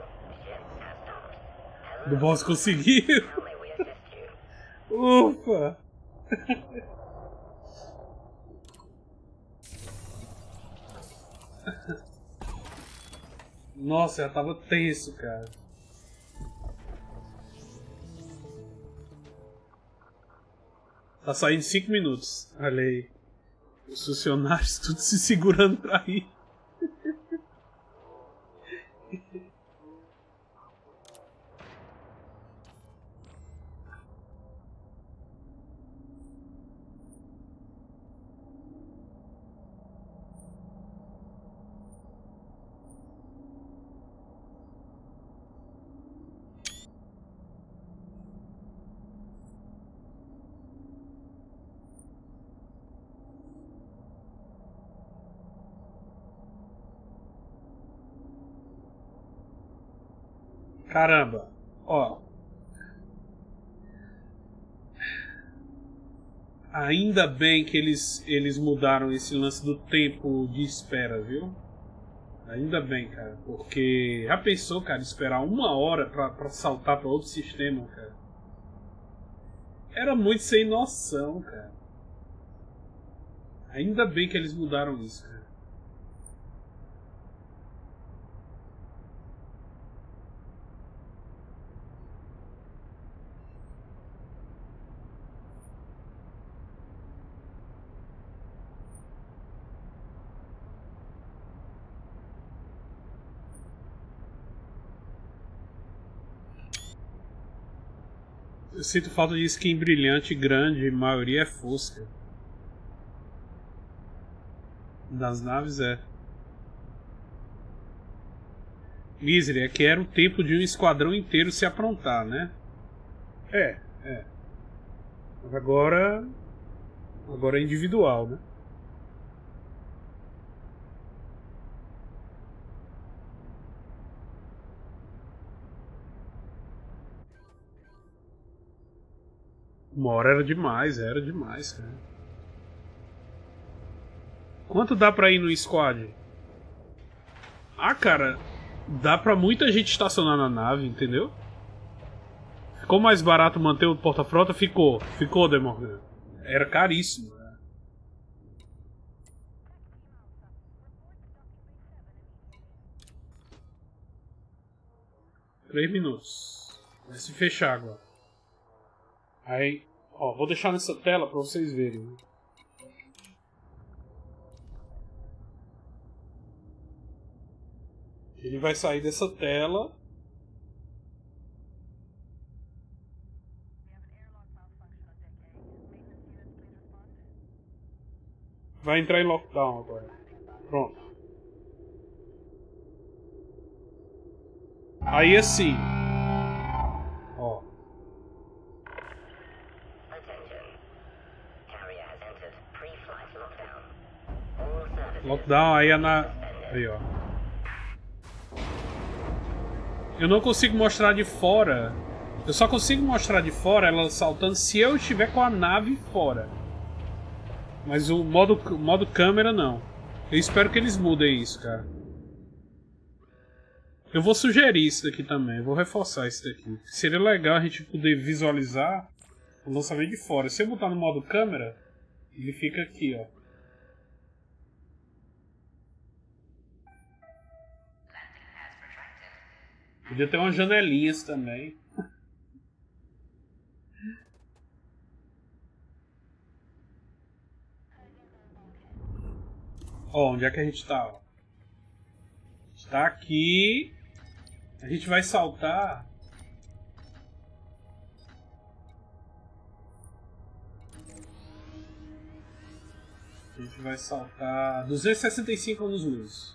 S1: Do boss conseguiu! Ufa! Nossa, já tava tenso, cara. Tá saindo cinco minutos. Olha aí. Os funcionários tudo se segurando pra ir. Caramba. Ó. Ainda bem que eles, eles mudaram esse lance do tempo de espera, viu? Ainda bem, cara. Porque já pensou, cara, esperar uma hora pra, pra saltar pra outro sistema, cara? Era muito sem noção, cara. Ainda bem que eles mudaram isso, cara. Eu sinto falta de skin brilhante grande, a maioria é fosca. Das naves é. Misery, é que era o tempo de um esquadrão inteiro se aprontar, né? É, é. Mas agora. Agora é individual, né? Uma hora era demais, era demais, cara. Quanto dá pra ir no squad? Ah, cara, dá pra muita gente estacionar na nave, entendeu? Ficou mais barato manter o porta-frota? Ficou, ficou, Demorgan. Era caríssimo. Né? Três minutos. Vai se fechar agora. Aí, ó, vou deixar nessa tela pra vocês verem. Ele vai sair dessa tela. Vai entrar em lockdown agora. Pronto. Aí assim. Ó. Lockdown, aí é na... Aí, ó. Eu não consigo mostrar de fora. Eu só consigo mostrar de fora ela saltando se eu estiver com a nave fora. Mas o modo, o modo câmera não. Eu espero que eles mudem isso, cara. Eu vou sugerir isso daqui também. Eu vou reforçar isso daqui. Seria legal a gente poder visualizar o lançamento de fora. Se eu botar no modo câmera, ele fica aqui, ó. Podia ter umas janelinhas também. Ó, onde é que a gente tá? Ó? A gente tá aqui. A gente vai saltar. A gente vai saltar duzentos e sessenta e cinco anos-luz.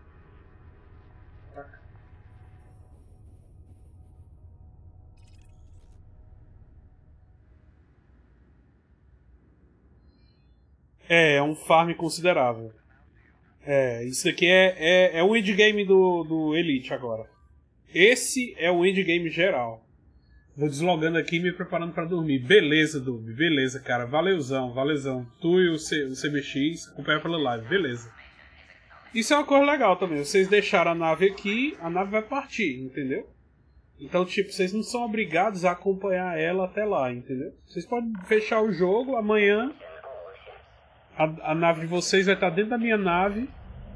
S1: É, é um farm considerável. É, isso aqui é, é, é o endgame do, do Elite agora. Esse é o endgame geral. Vou deslogando aqui e me preparando pra dormir. Beleza, Dub, beleza, cara. Valeuzão, valeuzão. Tu e o, C, o C B X acompanha pela live, beleza. Isso é uma coisa legal também. Vocês deixaram a nave aqui, a nave vai partir, entendeu? Então, tipo, vocês não são obrigados a acompanhar ela até lá, entendeu? Vocês podem fechar o jogo amanhã. A, a nave de vocês vai estar dentro da minha nave.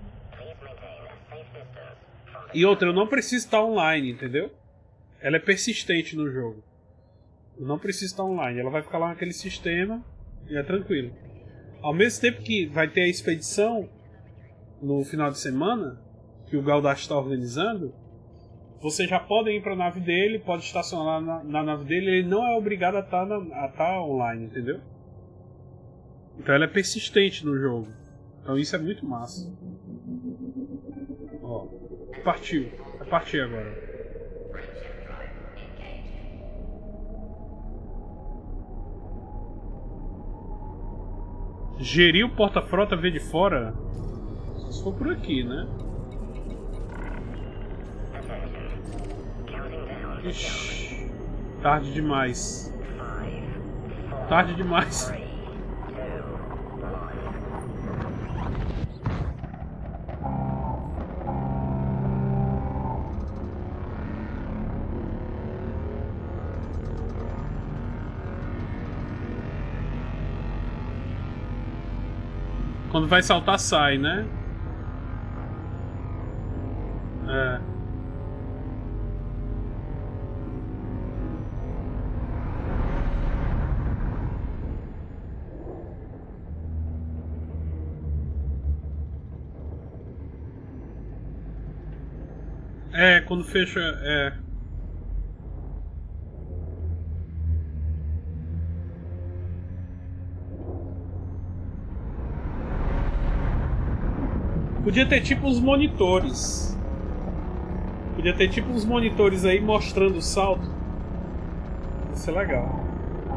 S1: E outra, eu não preciso estar online, entendeu? Ela é persistente no jogo. Eu não preciso estar online. Ela vai ficar lá naquele sistema e é tranquilo. Ao mesmo tempo que vai ter a expedição no final de semana, que o Galdash está organizando, vocês já podem ir para a nave dele, pode estacionar na, na nave dele. Ele não é obrigado a estar, na, a estar online, entendeu? Então ela é persistente no jogo. Então isso é muito massa. Ó, partiu. Vai partir agora. Gerir o porta-frota ver de fora? Só se for por aqui, né? Ixi, tarde demais. Tarde demais. Quando vai saltar, sai, né? É. É, quando fecha... É. Podia ter tipo uns monitores. Podia ter tipo uns monitores aí mostrando o salto. Ia ser legal.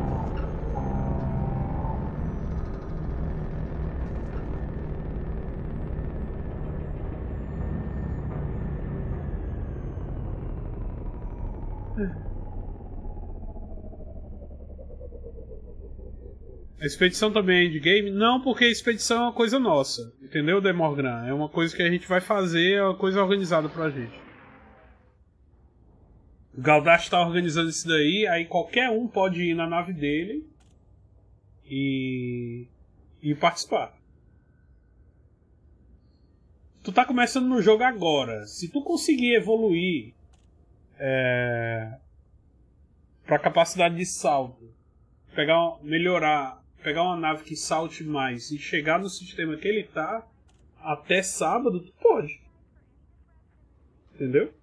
S1: A expedição também é endgame? Não, porque a expedição é uma coisa nossa. Entendeu, Demogran? É uma coisa que a gente vai fazer, é uma coisa organizada pra gente. O Galdash tá organizando isso daí, aí qualquer um pode ir na nave dele e, e participar. Tu tá começando no jogo agora. Se tu conseguir evoluir é, pra capacidade de salto, pegar, melhorar, pegar uma nave que salte mais e chegar no sistema que ele tá até sábado, tu pode. Entendeu?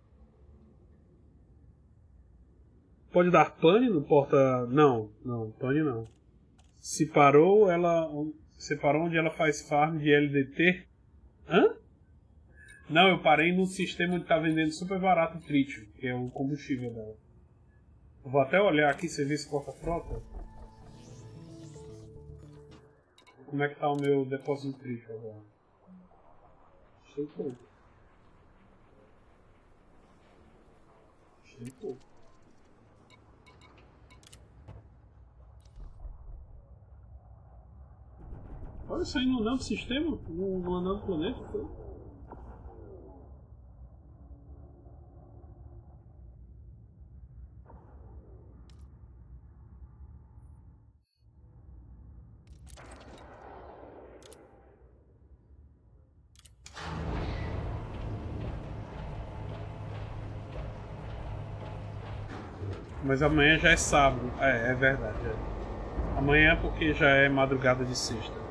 S1: Pode dar pane no porta... Não, não, pane não. Se parou, ela... Você parou onde ela faz farm de L D T? Hã? Não, eu parei num sistema onde tá vendendo super barato o trítio, que é o combustível dela. Eu vou até olhar aqui, serviço porta-frota. Como é que tá o meu depósito de trítio agora? Achei pouco. Achei pouco. Olha isso aí no novo sistema, no, no novo planeta. Foi. Mas amanhã já é sábado. É, é verdade. É. Amanhã porque já é madrugada de sexta.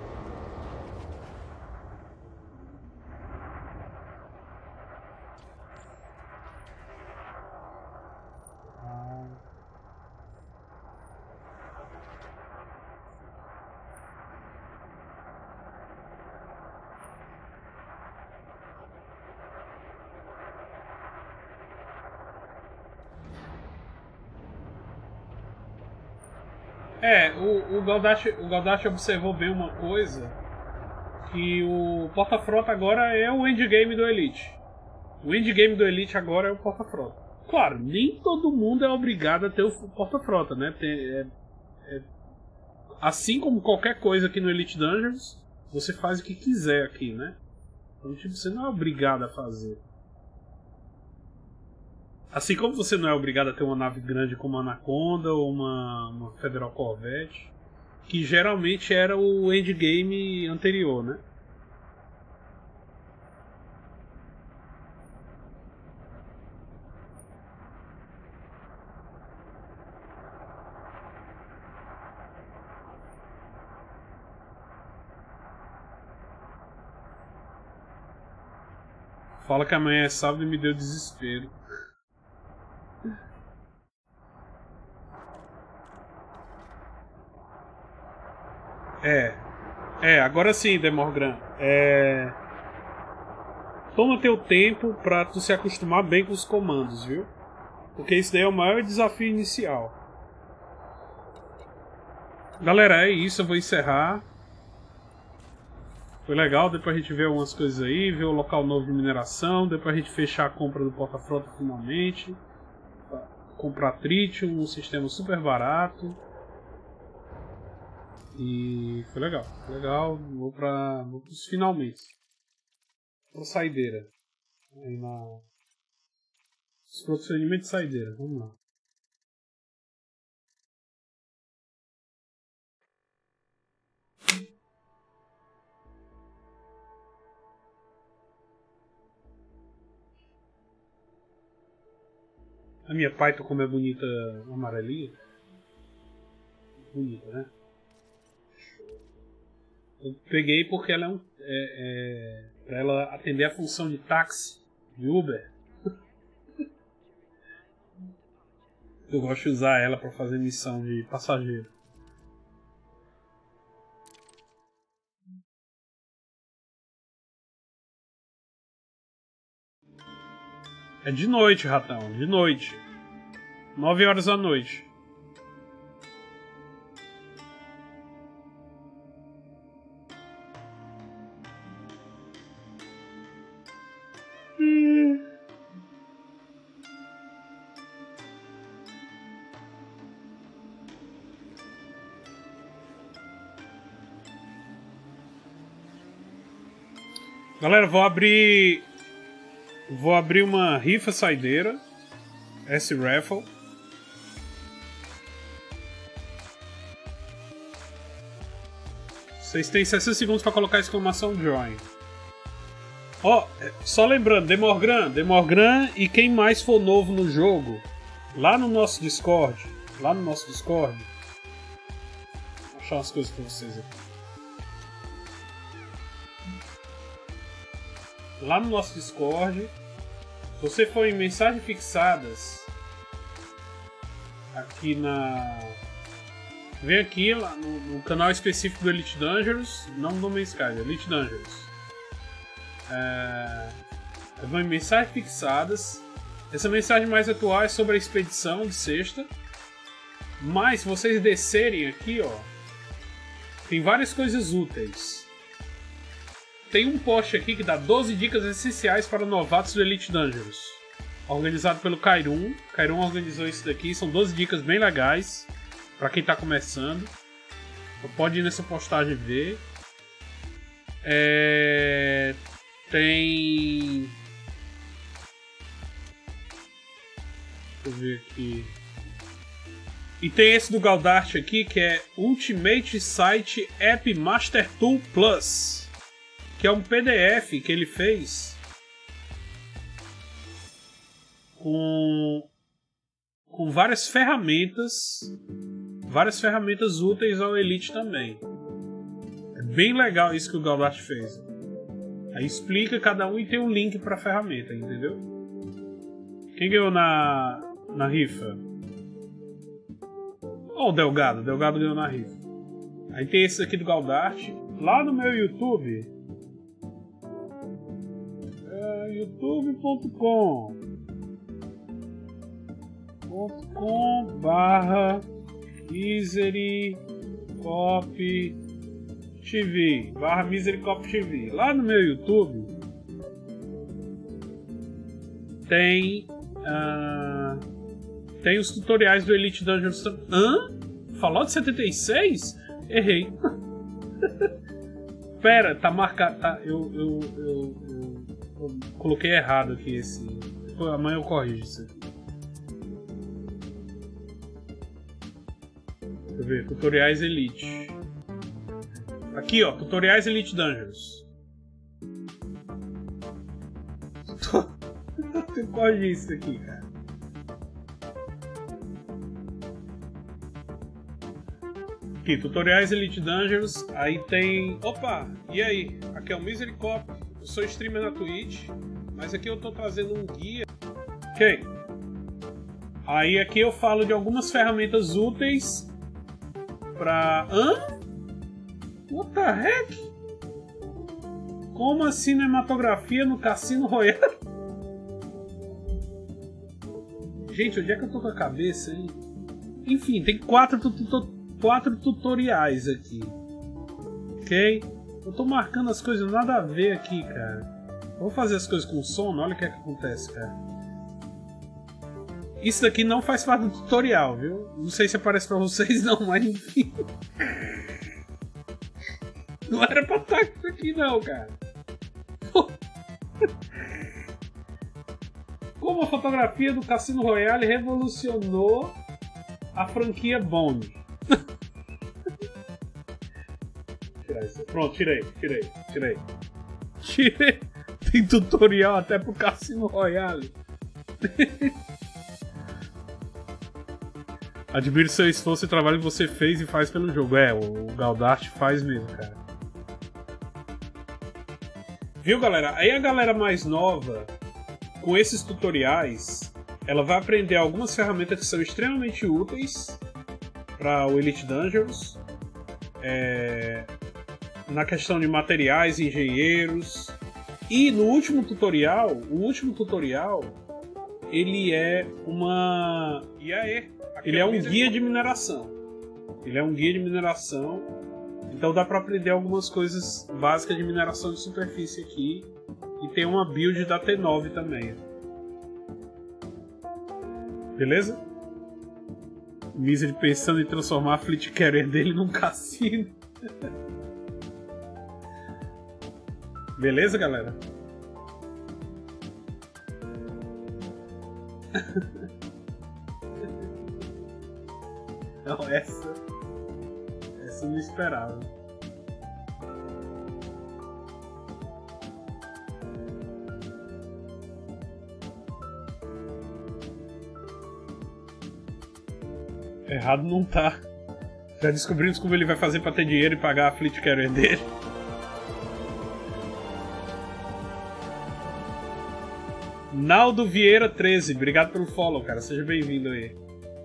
S1: É, o, o Galdash, o Galdash observou bem uma coisa, que o porta-frota agora é o endgame do Elite. O endgame do Elite agora é o porta-frota. Claro, nem todo mundo é obrigado a ter o porta-frota, né? Tem, é, é, assim como qualquer coisa aqui no Elite Dangerous, você faz o que quiser aqui, né? Então, tipo, você não é obrigado a fazer. Assim como você não é obrigado a ter uma nave grande como a Anaconda ou uma, uma Federal Corvette, que geralmente era o endgame anterior, né? Fala que amanhã é sábado e me deu desespero. É, é, agora sim, Demogran. É... Toma teu tempo pra tu se acostumar bem com os comandos, viu? Porque isso daí é o maior desafio inicial. Galera, é isso, eu vou encerrar. Foi legal, depois a gente vê algumas coisas aí, ver o local novo de mineração, depois a gente fechar a compra do porta-frota finalmente. comprar tritium, um sistema super barato. E foi legal, foi legal. Vou para os finalmente. Pra saideira. Aí na... Os procedimentos de saideira, vamos lá. A minha Python, como é bonita, amarelinha. Bonita, né? Eu peguei porque ela é um. É, é, pra ela atender a função de táxi, de Uber. Eu gosto de usar ela para fazer missão de passageiro. É de noite, ratão, de noite. Nove horas da noite. Galera, vou abrir. Vou abrir uma rifa saideira. S-Raffle. Vocês têm sessenta segundos para colocar a exclamação Join. Ó, oh, só lembrando, Demorgran, Demorgran e quem mais for novo no jogo, lá no nosso Discord. Lá no nosso Discord. Vou achar umas coisas para vocês aqui. Lá no nosso Discord, se você for em mensagens fixadas, aqui na... Vem aqui lá no, no canal específico do Elite Dangerous, não no Man's Sky, Elite Dangerous. É... Vão em mensagens fixadas. Essa mensagem mais atual é sobre a expedição de sexta. Mas se vocês descerem aqui, ó, tem várias coisas úteis. Tem um post aqui que dá doze dicas essenciais para novatos do Elite Dangerous. Organizado pelo Kairum. Kairum organizou isso daqui. São doze dicas bem legais para quem está começando. Então pode ir nessa postagem ver. É... Tem... Deixa eu ver aqui. E tem esse do Galdart aqui que é Ultimate Site App Master Tool Plus. Que é um P D F que ele fez com, com várias ferramentas, várias ferramentas úteis ao Elite também. É bem legal isso que o Galdart fez. Aí explica cada um e tem um link para a ferramenta, entendeu? Quem ganhou na, na rifa? Ó, o Delgado, o Delgado ganhou na rifa. Aí tem esse aqui do Galdart. Lá no meu YouTube... youtube ponto com barra misericop T V barra misericop T V. Lá no meu YouTube tem uh, tem os tutoriais do Elite Dangerous. Hã? Fallout setenta e seis? Errei. Pera, tá marcado. Tá, eu, eu, eu, eu, eu coloquei errado aqui esse. Amanhã eu corrijo isso aqui. Deixa eu ver, tutoriais Elite. Aqui, ó, tutoriais Elite Dangerous. Eu corrigi isso aqui, cara. Aqui, tutoriais Elite Dangerous. Aí tem. Opa! E aí? Aqui é o Misericop. Eu sou streamer na Twitch. Mas aqui eu tô trazendo um guia. Ok. Aí aqui eu falo de algumas ferramentas úteis pra. Hã? What the heck? Como a cinematografia no Cassino Royale? Gente, onde é que eu tô com a cabeça, hein? Enfim, tem quatro, tu tu quatro tutoriais aqui. Ok? Eu tô marcando as coisas nada a ver aqui, cara. Vou fazer as coisas com sono, olha o que é que acontece, cara. Isso daqui não faz parte do tutorial, viu? Não sei se aparece pra vocês não, mas enfim. Não era pra estar isso aqui não, cara. Como a fotografia do Cassino Royale revolucionou a franquia Bond. Pronto, tirei, tirei, tirei. Tirei. Tem tutorial até pro Cassino Royale. Admiro seu esforço e trabalho que você fez e faz pelo jogo. É, o Galdart faz mesmo, cara. Viu, galera? Aí a galera mais nova, com esses tutoriais, ela vai aprender algumas ferramentas que são extremamente úteis para o Elite Dangerous. É... Na questão de materiais, engenheiros. E no último tutorial, o último tutorial, ele é uma... E aí? Ele é um guia de mineração. Ele é um guia de mineração. Então dá para aprender algumas coisas básicas de mineração de superfície aqui. E tem uma build da T nove também. Beleza? Misery pensando em transformar a Fleet Carrier dele num cassino. Beleza, galera? Não, essa... Essa eu não esperava. Errado não tá. Já descobrimos como ele vai fazer pra ter dinheiro e pagar a Fleet Carrier dele. Naldo Vieira treze, obrigado pelo follow, cara. Seja bem-vindo aí.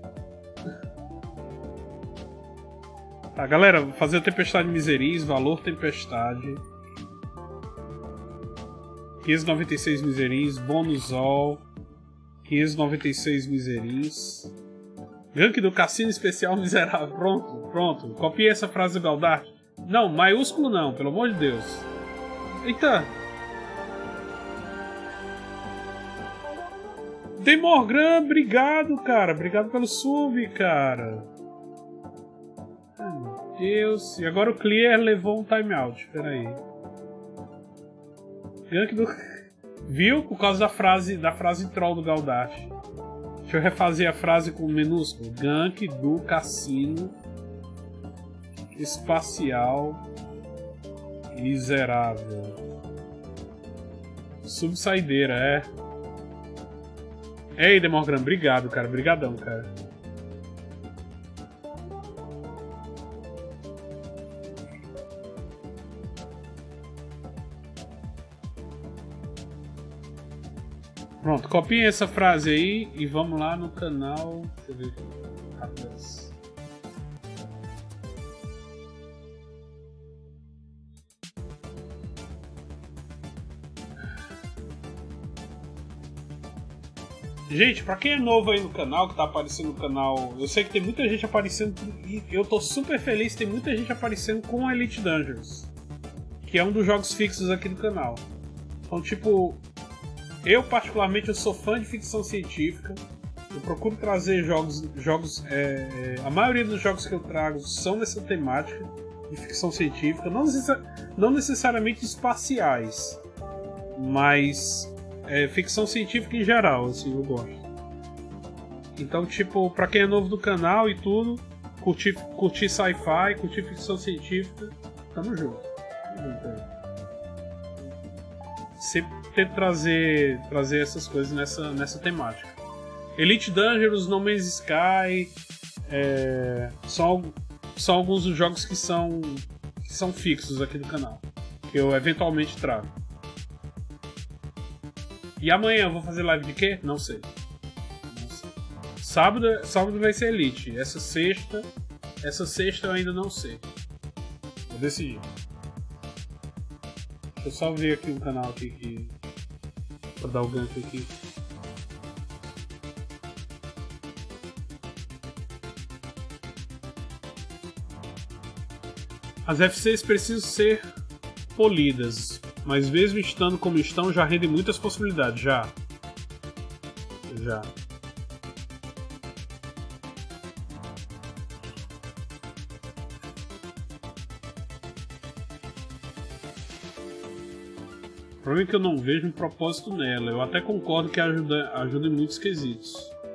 S1: Tá, galera, vou fazer a Tempestade Miseris, valor Tempestade. quinhentos e noventa e seis Miseris, bônus all. quinhentos e noventa e seis Miseris. Gank do Cassino Especial Miserável. Pronto, pronto. Copie essa frase do Galdart. Não, maiúsculo não, pelo amor de Deus. Eita. Demorgram, obrigado, cara. Obrigado pelo sub, cara. Ai, meu Deus. E agora o Clear levou um timeout. Pera aí. Gank do... Viu? Por causa da frase, da frase troll do Galdart. Deixa eu refazer a frase com minúsculo. Gank do Cassino Espacial Miserável. Subsaideira, é. Ei, Demorgram, obrigado, cara. Obrigadão, cara. Pronto, copiem essa frase aí e vamos lá no canal. Deixa eu ver. Rapidez. Gente, pra quem é novo aí no canal, que tá aparecendo no canal, eu sei que tem muita gente aparecendo e eu tô super feliz, tem muita gente aparecendo com a Elite Dangerous, que é um dos jogos fixos aqui do canal. Então, tipo, eu particularmente eu sou fã de ficção científica, eu procuro trazer jogos, jogos é, a maioria dos jogos que eu trago são nessa temática de ficção científica, não, necessari não necessariamente espaciais, mas... É, ficção científica em geral, assim, eu gosto. Então, tipo, pra quem é novo do canal e tudo, curtir, curtir sci-fi, curtir ficção científica, tamo junto. Tamo junto aí. Sempre tento trazer, trazer essas coisas nessa, nessa temática. Elite Dangerous, No Man's Sky, é, são, são alguns dos jogos que são, que são fixos aqui do canal, que eu eventualmente trago. E amanhã eu vou fazer live de quê? Não sei. Não sei. Sábado, sábado vai ser Elite. Essa sexta. Essa sexta eu ainda não sei. Vou decidir. Deixa eu só ver aqui um canal aqui que. Pra dar o gank aqui. As F Cs precisam ser polidas. Mas mesmo estando como estão, já rendem muitas possibilidades, já. Já. problema é que eu não vejo um propósito nela. Eu até concordo que ajuda, ajuda em muitos quesitos.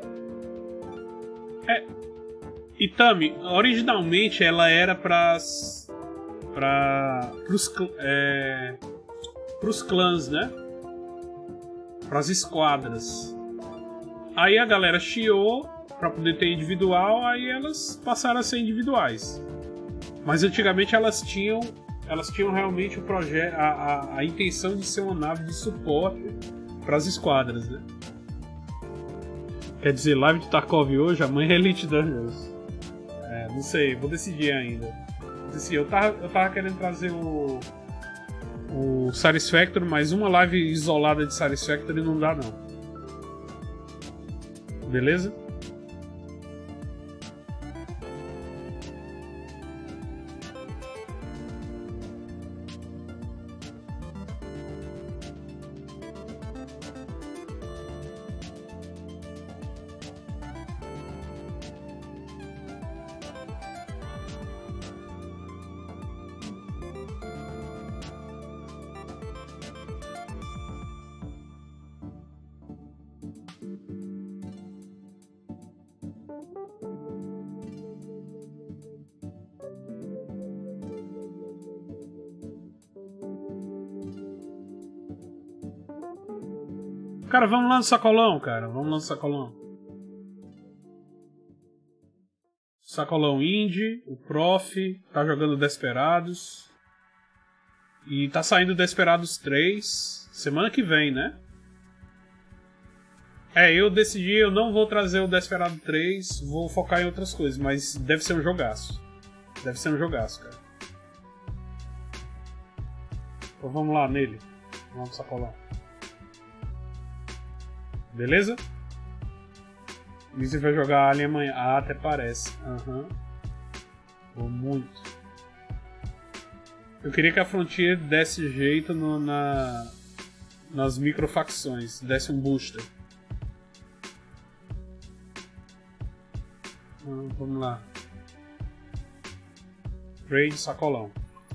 S1: É. Itami, originalmente ela era para para pros, é, pros clãs, né? Pras esquadras. Aí a galera chiou para poder ter individual, aí elas passaram a ser individuais. Mas antigamente elas tinham elas tinham realmente o projeto, a, a, a intenção de ser uma nave de suporte para as esquadras, né? Quer dizer, live de Tarkov hoje, amanhã é Elite Dangerous. É, não sei, vou decidir ainda. Assim, eu, tava, eu tava querendo trazer o o Satisfactory, mas uma live isolada de Satisfactory não dá não. Beleza? Cara, vamos lá no sacolão, cara. Vamos lá no sacolão. Sacolão Indie, o Prof, tá jogando Desperados. E tá saindo Desperados três semana que vem, né? É, eu decidi, eu não vou trazer o Desperado três, vou focar em outras coisas, mas deve ser um jogaço. Deve ser um jogaço, cara. Então vamos lá nele. Vamos no sacolão. Beleza? E você vai jogar Alien amanhã? Ah, até parece. Aham. Uhum. Muito. Eu queria que a Frontier desse jeito no, na, nas microfacções. Desse um booster. Hum, vamos lá. Raid sacolão.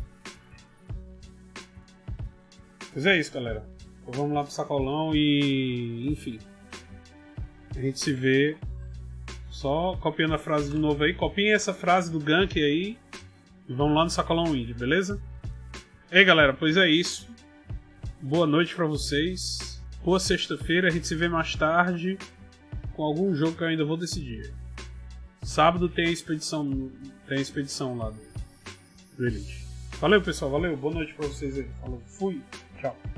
S1: Pois é isso, galera. Então vamos lá pro sacolão e... enfim. A gente se vê. Só copiando a frase de novo aí. Copiem essa frase do gank aí. E vamos lá no sacolão indie, beleza? Ei, galera, pois é isso. Boa noite pra vocês. Boa sexta-feira. A gente se vê mais tarde com algum jogo que eu ainda vou decidir. Sábado tem a expedição, tem a expedição lá do Elite. Valeu, pessoal. Valeu. Boa noite pra vocês aí. Falou. Fui. Tchau.